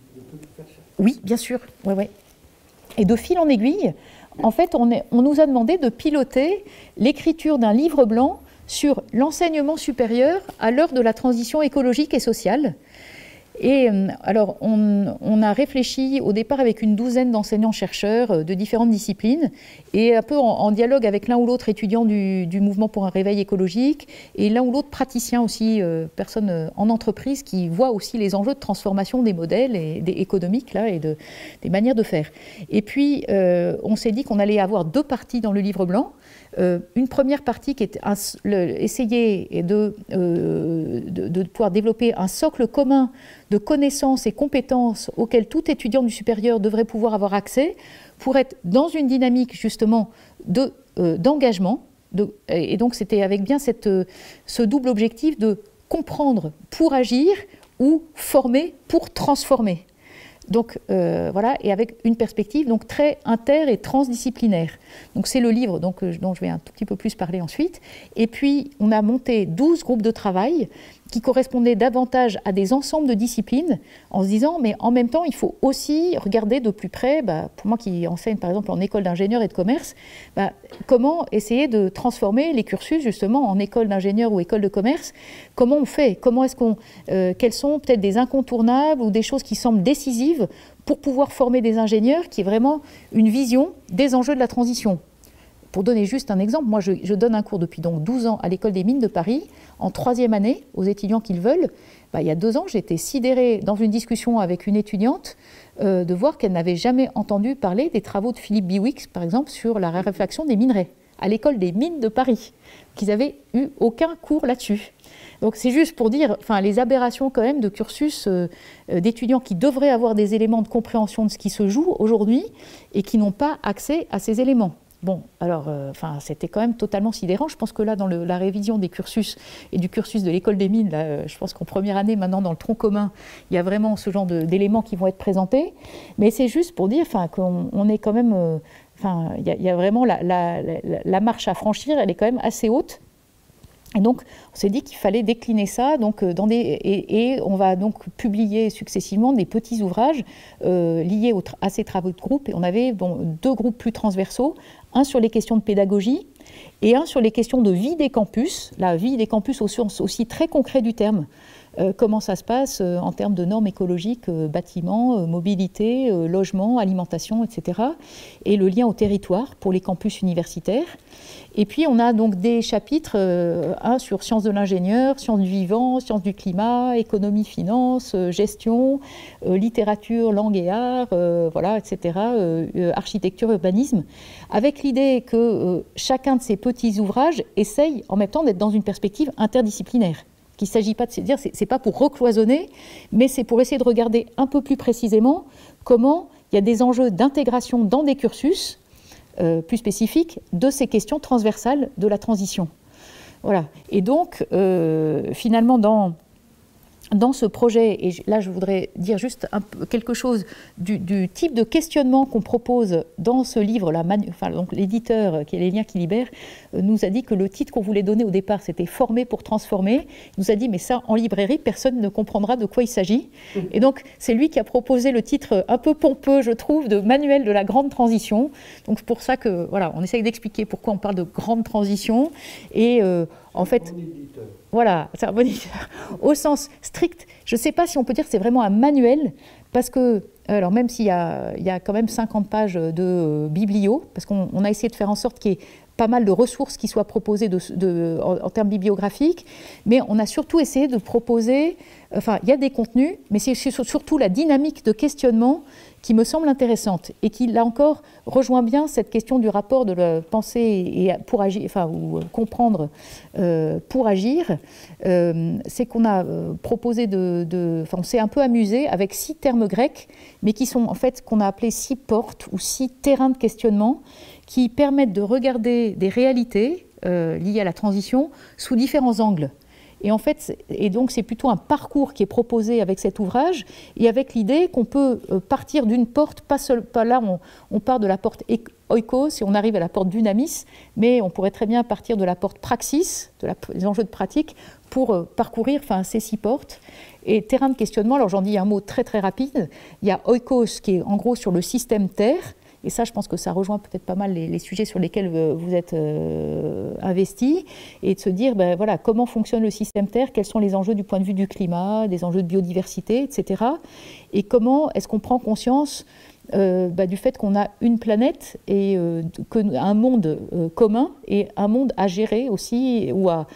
Speaker 1: Oui, bien sûr. Ouais, ouais. Et de fil en aiguille, en fait, on nous a demandé de piloter l'écriture d'un livre blanc sur l'enseignement supérieur à l'heure de la transition écologique et sociale. Et alors, on a réfléchi au départ avec une douzaine d'enseignants-chercheurs de différentes disciplines et un peu en dialogue avec l'un ou l'autre étudiant du mouvement pour un réveil écologique et l'un ou l'autre praticien aussi, personne en entreprise qui voit aussi les enjeux de transformation des modèles économiques là, et des manières de faire. Et puis, on s'est dit qu'on allait avoir deux parties dans le livre blanc. Une première partie qui est essayer de pouvoir développer un socle commun de connaissances et compétences auxquelles tout étudiant du supérieur devrait pouvoir avoir accès pour être dans une dynamique justement d'engagement. Et donc c'était avec bien ce double objectif de comprendre pour agir ou former pour transformer. Donc voilà, et avec une perspective donc très inter et transdisciplinaire. Donc c'est le livre dont je vais un tout petit peu plus parler ensuite. Et puis on a monté 12 groupes de travail qui correspondaient davantage à des ensembles de disciplines, en se disant, mais en même temps, il faut aussi regarder de plus près, pour moi qui enseigne par exemple en école d'ingénieur et de commerce, comment essayer de transformer les cursus justement en école d'ingénieur ou école de commerce. Comment on fait? Comment est-ce quels sont peut-être des incontournables ou des choses qui semblent décisives pour pouvoir former des ingénieurs qui aient vraiment une vision des enjeux de la transition. Pour donner juste un exemple, moi je donne un cours depuis donc 12 ans à l'École des Mines de Paris, en 3e année, aux étudiants qui le veulent. Il y a 2 ans, j'étais sidérée dans une discussion avec une étudiante de voir qu'elle n'avait jamais entendu parler des travaux de Philippe Biwix, par exemple, sur la raréfaction des minerais, à l'École des Mines de Paris, qu'ils n'avaient eu aucun cours là-dessus. Donc c'est juste pour dire les aberrations quand même de cursus d'étudiants qui devraient avoir des éléments de compréhension de ce qui se joue aujourd'hui et qui n'ont pas accès à ces éléments. Bon, alors, c'était quand même totalement sidérant. Je pense que là, dans la révision des cursus et du cursus de l'école des mines, là, je pense qu'en première année, maintenant, dans le tronc commun, il y a vraiment ce genre d'éléments qui vont être présentés. Mais c'est juste pour dire qu'on est quand même... il y a vraiment la marche à franchir, elle est quand même assez haute. Et donc, on s'est dit qu'il fallait décliner ça donc, et on va donc publier successivement des petits ouvrages liés à ces travaux de groupe. Et on avait 2 groupes plus transversaux, un sur les questions de pédagogie et un sur les questions de vie des campus, la vie des campus au sens aussi très concret du terme. Comment ça se passe en termes de normes écologiques, bâtiments, mobilité, logement, alimentation, etc. Et le lien au territoire pour les campus universitaires. Et puis on a donc des chapitres, un sur sciences de l'ingénieur, sciences du vivant, sciences du climat, économie, finance, gestion, littérature, langue et art, voilà, etc., architecture, urbanisme, avec l'idée que chacun de ces petits ouvrages essaye en même temps d'être dans une perspective interdisciplinaire. Il ne s'agit pas de se dire, ce n'est pas pour recloisonner, mais c'est pour essayer de regarder un peu plus précisément comment il y a des enjeux d'intégration dans des cursus plus spécifiques de ces questions transversales de la transition. Voilà. Et donc, finalement, dans dans ce projet, et là je voudrais dire juste quelque chose du type de questionnement qu'on propose dans ce livre, donc l'éditeur qui est Les Liens qui libèrent, nous a dit que le titre qu'on voulait donner au départ c'était Former pour transformer. Il nous a dit mais ça en librairie personne ne comprendra de quoi il s'agit. Et donc c'est lui qui a proposé le titre un peu pompeux je trouve de Manuel de la grande transition. Donc c'est pour ça que voilà, on essaye d'expliquer pourquoi on parle de grande transition et en fait, voilà, c'est un bon éditeur. Au sens strict, je ne sais pas si on peut dire que c'est vraiment un manuel, parce que, alors même s'il y a quand même 50 pages de biblio, parce qu'on a essayé de faire en sorte qu'il y ait pas mal de ressources qui soient proposées en termes bibliographiques, mais on a surtout essayé de proposer, enfin, il y a des contenus, mais c'est surtout la dynamique de questionnement qui me semble intéressante et qui, là encore, rejoint bien cette question du rapport de la pensée et pour agir, enfin, ou comprendre pour agir. C'est qu'on a proposé enfin, on s'est un peu amusé avec 6 termes grecs, mais qui sont en fait qu'on a appelé 6 portes ou 6 terrains de questionnement qui permettent de regarder des réalités liées à la transition sous différents angles. Et en fait, donc c'est plutôt un parcours qui est proposé avec cet ouvrage et avec l'idée qu'on peut partir d'une porte, pas là on part de la porte oikos et on arrive à la porte dynamis, mais on pourrait très bien partir de la porte praxis, des enjeux de pratique, pour parcourir ces 6 portes. Et terrain de questionnement, alors j'en dis un mot très très rapide, il y a oikos qui est en gros sur le système Terre. Et ça, je pense que ça rejoint peut-être pas mal les sujets sur lesquels vous êtes investis, et de se dire, ben, voilà, comment fonctionne le système Terre, quels sont les enjeux du point de vue du climat, des enjeux de biodiversité, etc. Et comment est-ce qu'on prend conscience du fait qu'on a une planète et un monde commun et un monde à gérer aussi,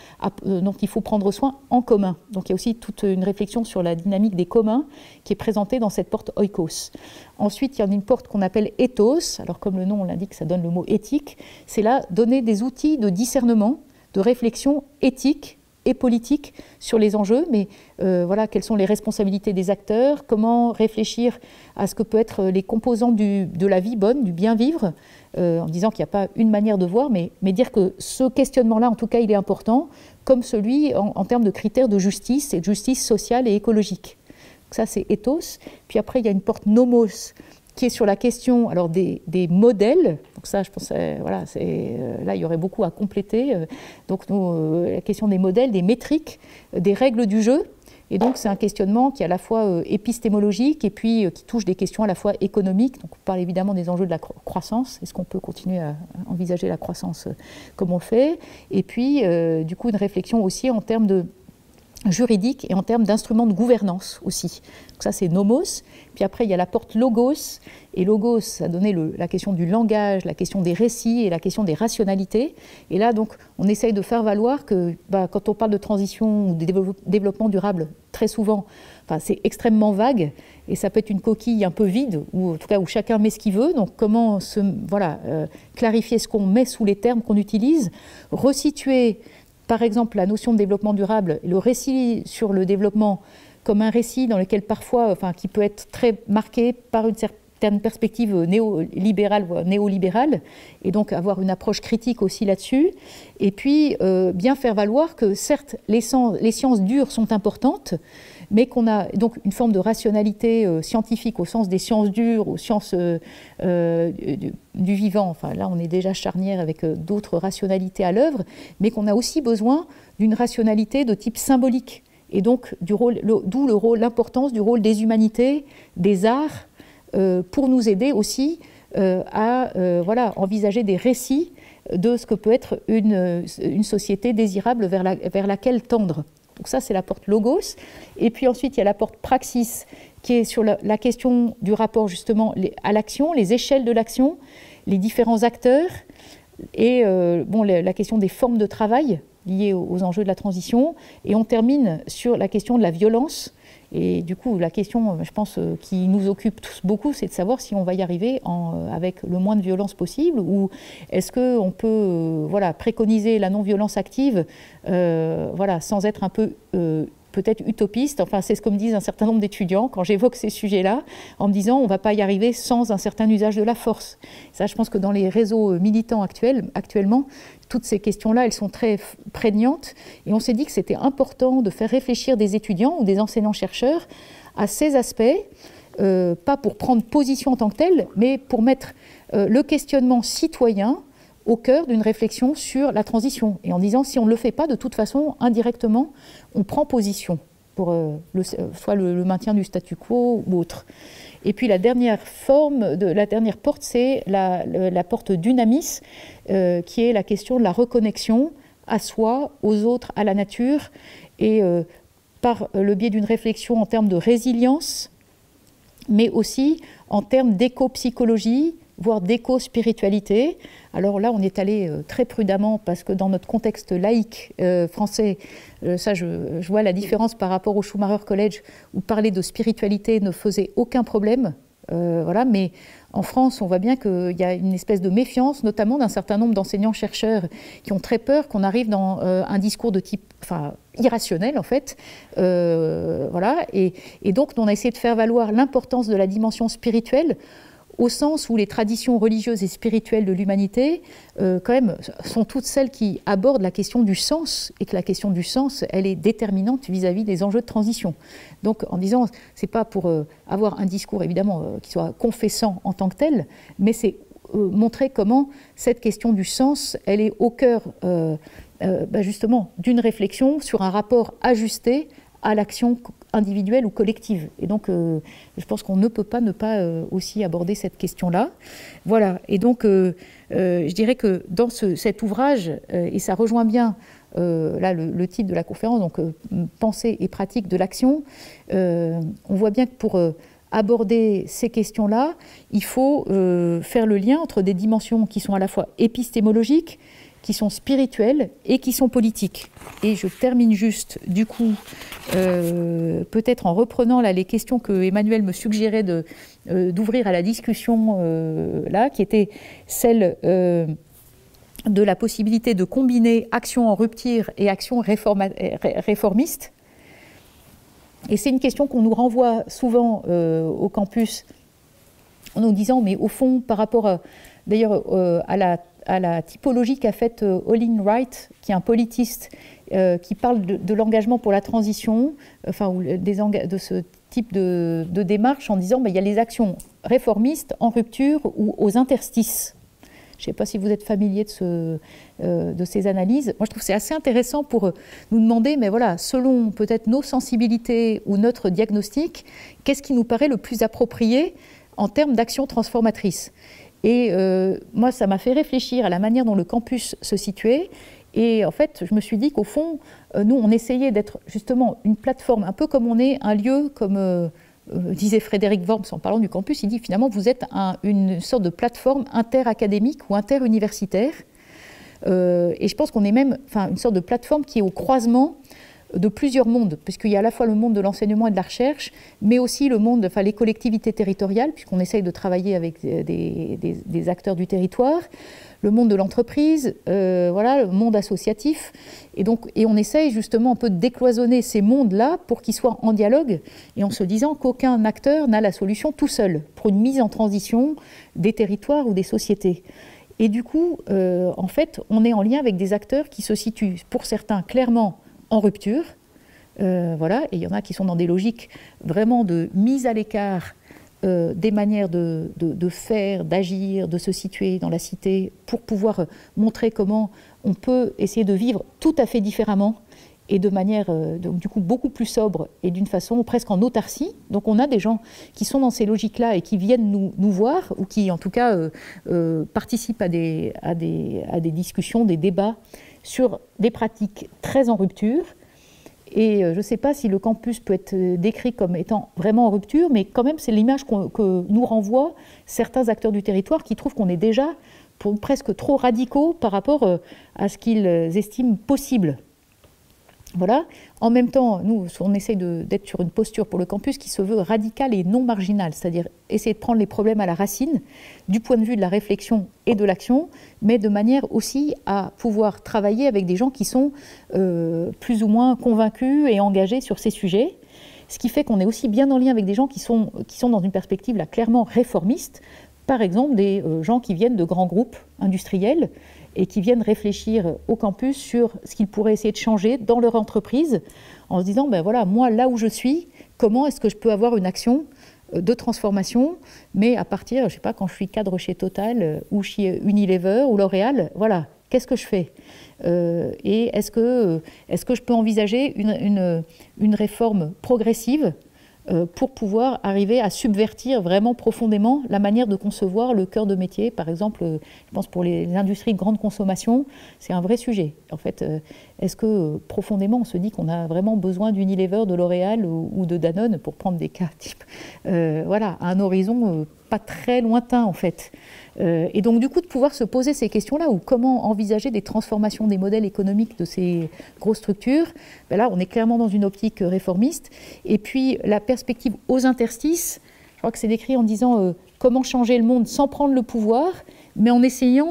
Speaker 1: dont il faut prendre soin en commun. Donc il y a aussi toute une réflexion sur la dynamique des communs qui est présentée dans cette porte oikos. Ensuite, il y a une porte qu'on appelle ethos. Alors comme le nom l'indique, ça donne le mot éthique. C'est là donner des outils de discernement, de réflexion éthique et politique sur les enjeux, mais voilà, quelles sont les responsabilités des acteurs, comment réfléchir à ce que peut être les composants de la vie bonne, du bien vivre, en disant qu'il n'y a pas une manière de voir, mais dire que ce questionnement-là, en tout cas, il est important, comme celui en termes de critères de justice, et de justice sociale et écologique. Donc ça, c'est ethos. Puis après, il y a une porte nomos, qui est sur la question alors des modèles. Donc ça, je pense, voilà, là, il y aurait beaucoup à compléter. Donc la question des modèles, des métriques, des règles du jeu. Et donc c'est un questionnement qui est à la fois épistémologique et puis qui touche des questions à la fois économiques. Donc on parle évidemment des enjeux de la croissance. Est-ce qu'on peut continuer à envisager la croissance comme on le fait? Et puis du coup une réflexion aussi en termes de juridique et en termes d'instruments de gouvernance aussi. Donc ça c'est nomos. Puis après il y a la porte logos, et logos ça donnait la question du langage, la question des récits et la question des rationalités. Et là donc on essaye de faire valoir que quand on parle de transition ou de développement durable, très souvent c'est extrêmement vague et ça peut être une coquille un peu vide, ou en tout cas où chacun met ce qu'il veut. Donc comment clarifier ce qu'on met sous les termes qu'on utilise, resituer par exemple la notion de développement durable, le récit sur le développement comme un récit dans lequel parfois, qui peut être très marqué par une certaine perspective néolibérale, et donc avoir une approche critique aussi là-dessus. Et puis bien faire valoir que certes les sciences dures sont importantes, mais qu'on a donc une forme de rationalité scientifique au sens des sciences dures, aux sciences du vivant. Enfin, là, on est déjà charnière avec d'autres rationalités à l'œuvre, mais qu'on a aussi besoin d'une rationalité de type symbolique. Et donc, d'où l'importance du rôle des humanités, des arts, pour nous aider aussi à envisager des récits de ce que peut être une société désirable vers laquelle tendre. Donc ça, c'est la porte logos. Et puis ensuite, il y a la porte praxis, qui est sur la question du rapport justement à l'action, les échelles de l'action, les différents acteurs, et la question des formes de travail liées aux enjeux de la transition. Et on termine sur la question de la violence. Et du coup, la question, je pense, qui nous occupe tous beaucoup, c'est de savoir si on va y arriver avec le moins de violence possible, ou est-ce qu'on peut préconiser la non-violence active sans être un peu peut-être utopiste, enfin c'est ce que me disent un certain nombre d'étudiants quand j'évoque ces sujets-là, en me disant on ne va pas y arriver sans un certain usage de la force. Ça, je pense que dans les réseaux militants actuellement, toutes ces questions-là, elles sont très prégnantes, et on s'est dit que c'était important de faire réfléchir des étudiants ou des enseignants-chercheurs à ces aspects, pas pour prendre position en tant que tel, mais pour mettre le questionnement citoyen au cœur d'une réflexion sur la transition, et en disant si on ne le fait pas, de toute façon, indirectement, on prend position pour soit le maintien du statu quo ou autre. Et puis la dernière porte, c'est la porte d'Unamis, qui est la question de la reconnexion à soi, aux autres, à la nature, et par le biais d'une réflexion en termes de résilience, mais aussi en termes d'éco-psychologie, voire d'éco-spiritualité. Alors là, on est allé très prudemment parce que dans notre contexte laïque français, ça je vois la différence par rapport au Schumacher College où parler de spiritualité ne faisait aucun problème. Voilà, mais en France, on voit bien qu'il y a une espèce de méfiance, notamment d'un certain nombre d'enseignants-chercheurs qui ont très peur qu'on arrive dans un discours de type irrationnel, en fait. Voilà, et donc, on a essayé de faire valoir l'importance de la dimension spirituelle au sens où les traditions religieuses et spirituelles de l'humanité, quand même, sont toutes celles qui abordent la question du sens, et que la question du sens, elle est déterminante vis-à-vis des enjeux de transition. Donc, en disant, c'est pas pour avoir un discours, évidemment, qui soit confessant en tant que tel, mais c'est montrer comment cette question du sens, elle est au cœur, justement, d'une réflexion sur un rapport ajusté à l'action individuelle ou collective. Et donc, je pense qu'on ne peut pas ne pas aussi aborder cette question-là. Voilà. Et donc, je dirais que dans cet ouvrage, et ça rejoint bien là le titre de la conférence, donc Pensée et pratique de l'action, on voit bien que pour aborder ces questions-là, il faut faire le lien entre des dimensions qui sont à la fois épistémologiques, qui sont spirituelles et qui sont politiques. Et je termine juste, du coup, peut-être en reprenant là, les questions que Emmanuel me suggérait d'ouvrir à la discussion, là, qui étaient celles de la possibilité de combiner action en rupture et action réformiste. Et c'est une question qu'on nous renvoie souvent au campus, en nous disant, mais au fond, par rapport d'ailleurs à la typologie qu'a faite Olin Wright, qui est un politiste qui parle de l'engagement pour la transition, de ce type de démarche, en disant il y a les actions réformistes en rupture ou aux interstices. Je ne sais pas si vous êtes familier de ces analyses. Moi, je trouve que c'est assez intéressant pour nous demander, mais voilà, selon peut-être nos sensibilités ou notre diagnostic, qu'est-ce qui nous paraît le plus approprié en termes d'action transformatrice. Et moi, ça m'a fait réfléchir à la manière dont le campus se situait. Et en fait, je me suis dit qu'au fond, nous, on essayait d'être justement une plateforme, un peu comme on est un lieu, comme disait Frédéric Worms en parlant du campus, il dit finalement, vous êtes une sorte de plateforme interacadémique ou interuniversitaire. Et je pense qu'on est même une sorte de plateforme qui est au croisement de plusieurs mondes, puisqu'il y a à la fois le monde de l'enseignement et de la recherche, mais aussi le monde, les collectivités territoriales, puisqu'on essaye de travailler avec des acteurs du territoire, le monde de l'entreprise, le monde associatif, et on essaye justement un peu de décloisonner ces mondes-là pour qu'ils soient en dialogue, et en se disant qu'aucun acteur n'a la solution tout seul pour une mise en transition des territoires ou des sociétés. Et du coup, en fait, on est en lien avec des acteurs qui se situent, pour certains, clairement en rupture, et il y en a qui sont dans des logiques vraiment de mise à l'écart des manières de faire, d'agir, de se situer dans la cité pour pouvoir montrer comment on peut essayer de vivre tout à fait différemment et de manière donc, du coup beaucoup plus sobre et d'une façon presque en autarcie. Donc on a des gens qui sont dans ces logiques-là et qui viennent nous voir ou qui en tout cas participent à des discussions, des débats sur des pratiques très en rupture. Et je ne sais pas si le campus peut être décrit comme étant vraiment en rupture, mais quand même c'est l'image que nous renvoient certains acteurs du territoire qui trouvent qu'on est déjà presque trop radicaux par rapport à ce qu'ils estiment possible. Voilà. En même temps, nous, on essaye d'être sur une posture pour le campus qui se veut radicale et non marginale, c'est-à-dire essayer de prendre les problèmes à la racine, du point de vue de la réflexion et de l'action, mais de manière aussi à pouvoir travailler avec des gens qui sont plus ou moins convaincus et engagés sur ces sujets. Ce qui fait qu'on est aussi bien en lien avec des gens qui sont dans une perspective là, clairement réformiste, par exemple des gens qui viennent de grands groupes industriels et qui viennent réfléchir au campus sur ce qu'ils pourraient essayer de changer dans leur entreprise, en se disant, ben voilà, moi, là où je suis, comment est-ce que je peux avoir une action de transformation, mais à partir, je ne sais pas, quand je suis cadre chez Total ou chez Unilever ou L'Oréal, voilà, qu'est-ce que je fais et est-ce que je peux envisager une réforme progressive pour pouvoir arriver à subvertir vraiment profondément la manière de concevoir le cœur de métier. Par exemple, je pense pour les industries de grande consommation, c'est un vrai sujet. En fait, est-ce que profondément on se dit qu'on a vraiment besoin d'Unilever, de L'Oréal ou de Danone, pour prendre des cas type, voilà, à un horizon pas très lointain en fait. Et donc du coup de pouvoir se poser ces questions-là, ou comment envisager des transformations des modèles économiques de ces grosses structures, ben là on est clairement dans une optique réformiste. Et puis la perspective aux interstices, je crois que c'est décrit en disant comment changer le monde sans prendre le pouvoir, mais en essayant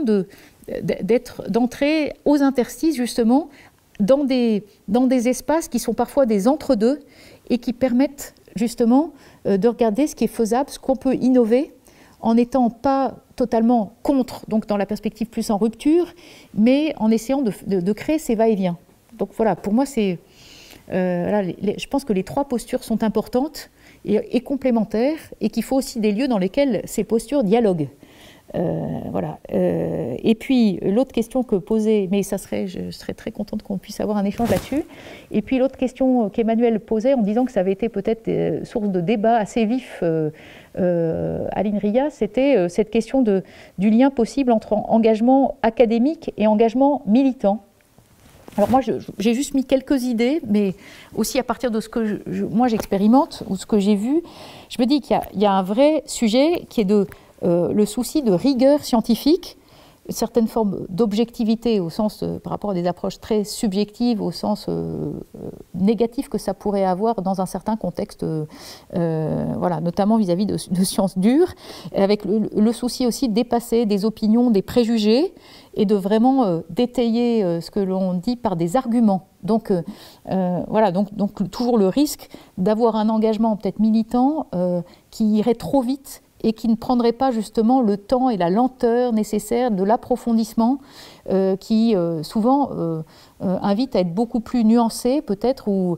Speaker 1: d'entrer aux interstices justement dans des espaces qui sont parfois des entre-deux et qui permettent justement de regarder ce qui est faisable, ce qu'on peut innover, en n'étant pas totalement contre, donc dans la perspective plus en rupture, mais en essayant de créer ces va-et-vient. Donc voilà, pour moi, je pense que les trois postures sont importantes et complémentaires, et qu'il faut aussi des lieux dans lesquels ces postures dialoguent. Voilà. Et puis l'autre question que posait, mais je serais très contente qu'on puisse avoir un échange là-dessus. Et puis l'autre question qu'Emmanuel posait en disant que ça avait été peut-être source de débat assez vif à l'INRIA, c'était cette question du lien possible entre engagement académique et engagement militant. Alors moi, j'ai juste mis quelques idées, mais aussi à partir de ce que moi j'expérimente ou ce que j'ai vu, je me dis qu'il y a un vrai sujet qui est le souci de rigueur scientifique, une certaine forme d'objectivité au sens, par rapport à des approches très subjectives, au sens négatif que ça pourrait avoir dans un certain contexte, voilà, notamment vis-à-vis de sciences dures, avec le souci aussi de dépasser des opinions, des préjugés, et de vraiment détailler ce que l'on dit par des arguments. Donc, voilà, donc toujours le risque d'avoir un engagement peut-être militant qui irait trop vite et qui ne prendrait pas justement le temps et la lenteur nécessaire de l'approfondissement qui souvent invite à être beaucoup plus nuancé peut-être, ou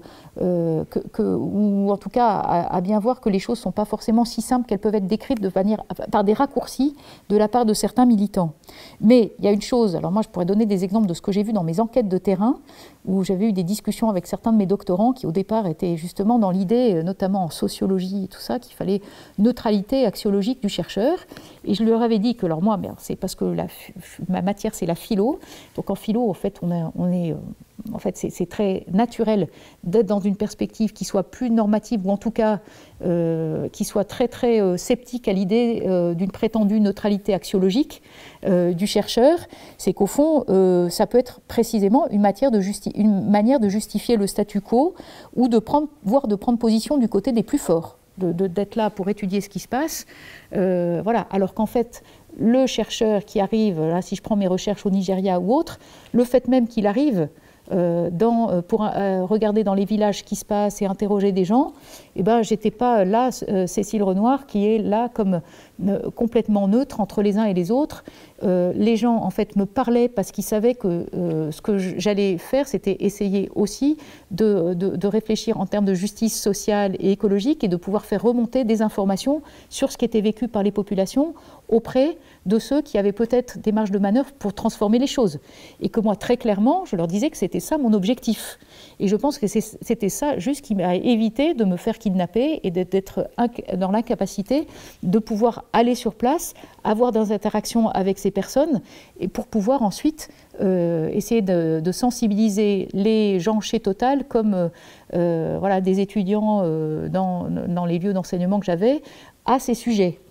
Speaker 1: en tout cas à bien voir que les choses ne sont pas forcément si simples qu'elles peuvent être décrites par des raccourcis de la part de certains militants. Mais il y a une chose, alors moi je pourrais donner des exemples de ce que j'ai vu dans mes enquêtes de terrain, où j'avais eu des discussions avec certains de mes doctorants qui au départ étaient justement dans l'idée, notamment en sociologie et tout ça, qu'il fallait neutralité axiologique du chercheur. Et je leur avais dit que, alors moi, c'est parce que ma matière c'est la philo, donc en philo en fait en fait, c'est très naturel d'être dans une perspective qui soit plus normative, ou en tout cas qui soit très très sceptique à l'idée d'une prétendue neutralité axiologique du chercheur. C'est qu'au fond, ça peut être précisément une manière de justifier le statu quo, ou voire de prendre position du côté des plus forts, d'être là pour étudier ce qui se passe. Voilà. Alors qu'en fait, le chercheur qui arrive, là, si je prends mes recherches au Nigeria ou autre, le fait même qu'il arrive pour regarder dans les villages ce qui se passe et interroger des gens, eh ben, j'étais pas là, Cécile Renoir, qui est là comme complètement neutre entre les uns et les autres. Les gens, en fait, me parlaient parce qu'ils savaient que ce que j'allais faire, c'était essayer aussi de réfléchir en termes de justice sociale et écologique, et de pouvoir faire remonter des informations sur ce qui était vécu par les populations auprès de ceux qui avaient peut-être des marges de manœuvre pour transformer les choses. Et que moi, très clairement, je leur disais que c'était ça mon objectif. Et je pense que c'était ça juste qui m'a évité de me faire kidnapper et d'être dans l'incapacité de pouvoir aller sur place, avoir des interactions avec ces personnes, et pour pouvoir ensuite essayer de sensibiliser les gens chez Total, comme voilà, des étudiants dans les lieux d'enseignement que j'avais, à ces sujets.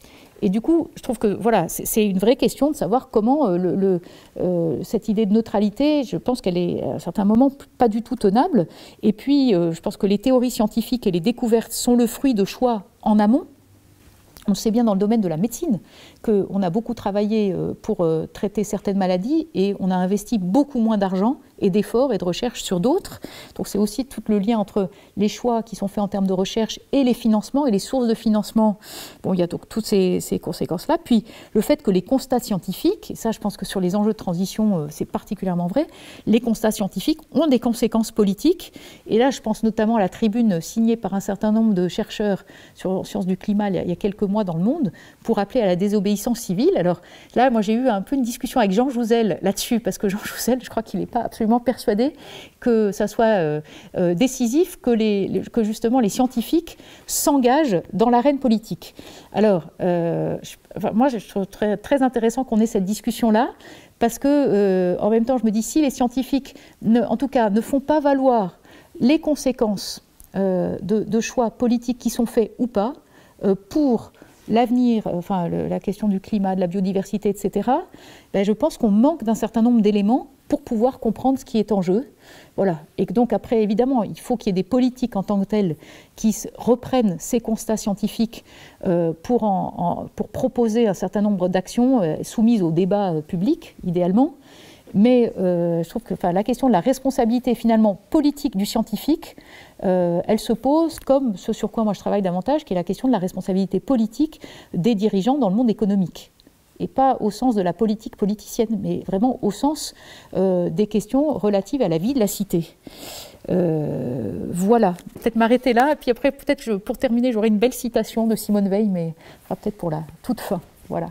Speaker 1: Et du coup, je trouve que voilà, c'est une vraie question de savoir comment cette idée de neutralité, je pense qu'elle est à certains moments pas du tout tenable. Et puis, je pense que les théories scientifiques et les découvertes sont le fruit de choix en amont. On sait bien dans le domaine de la médecine qu'on a beaucoup travaillé pour traiter certaines maladies et on a investi beaucoup moins d'argent et d'efforts et de recherche sur d'autres. Donc c'est aussi tout le lien entre les choix qui sont faits en termes de recherche et les financements et les sources de financement. Bon, il y a donc toutes ces conséquences-là. Puis le fait que les constats scientifiques, et ça je pense que sur les enjeux de transition c'est particulièrement vrai, les constats scientifiques ont des conséquences politiques. Et là je pense notamment à la tribune signée par un certain nombre de chercheurs sur sciences du climat il y a quelques mois dans le monde pour appeler à la désobéissance civile. Alors là moi j'ai eu un peu une discussion avec Jean Jouzel là-dessus parce que Jean Jouzel je crois qu'il n'est pas absolument persuadé que ça soit décisif que justement les scientifiques s'engagent dans l'arène politique. Alors, moi je trouve très, très intéressant qu'on ait cette discussion-là, parce que en même temps je me dis si les scientifiques, en tout cas, ne font pas valoir les conséquences de choix politiques qui sont faits ou pas pour l'avenir, enfin la question du climat, de la biodiversité, etc., ben, je pense qu'on manque d'un certain nombre d'éléments pour pouvoir comprendre ce qui est en jeu. Voilà. Et donc après, évidemment, il faut qu'il y ait des politiques en tant que telles qui reprennent ces constats scientifiques pour proposer un certain nombre d'actions soumises au débat public, idéalement. Mais je trouve que la question de la responsabilité finalement politique du scientifique, elle se pose comme ce sur quoi moi je travaille davantage, qui est la question de la responsabilité politique des dirigeants dans le monde économique. Et pas au sens de la politique politicienne, mais vraiment au sens des questions relatives à la vie de la cité. Voilà, peut-être m'arrêter là, et puis après, peut-être pour terminer, j'aurai une belle citation de Simone Veil, mais ce sera peut-être pour la toute fin. Voilà.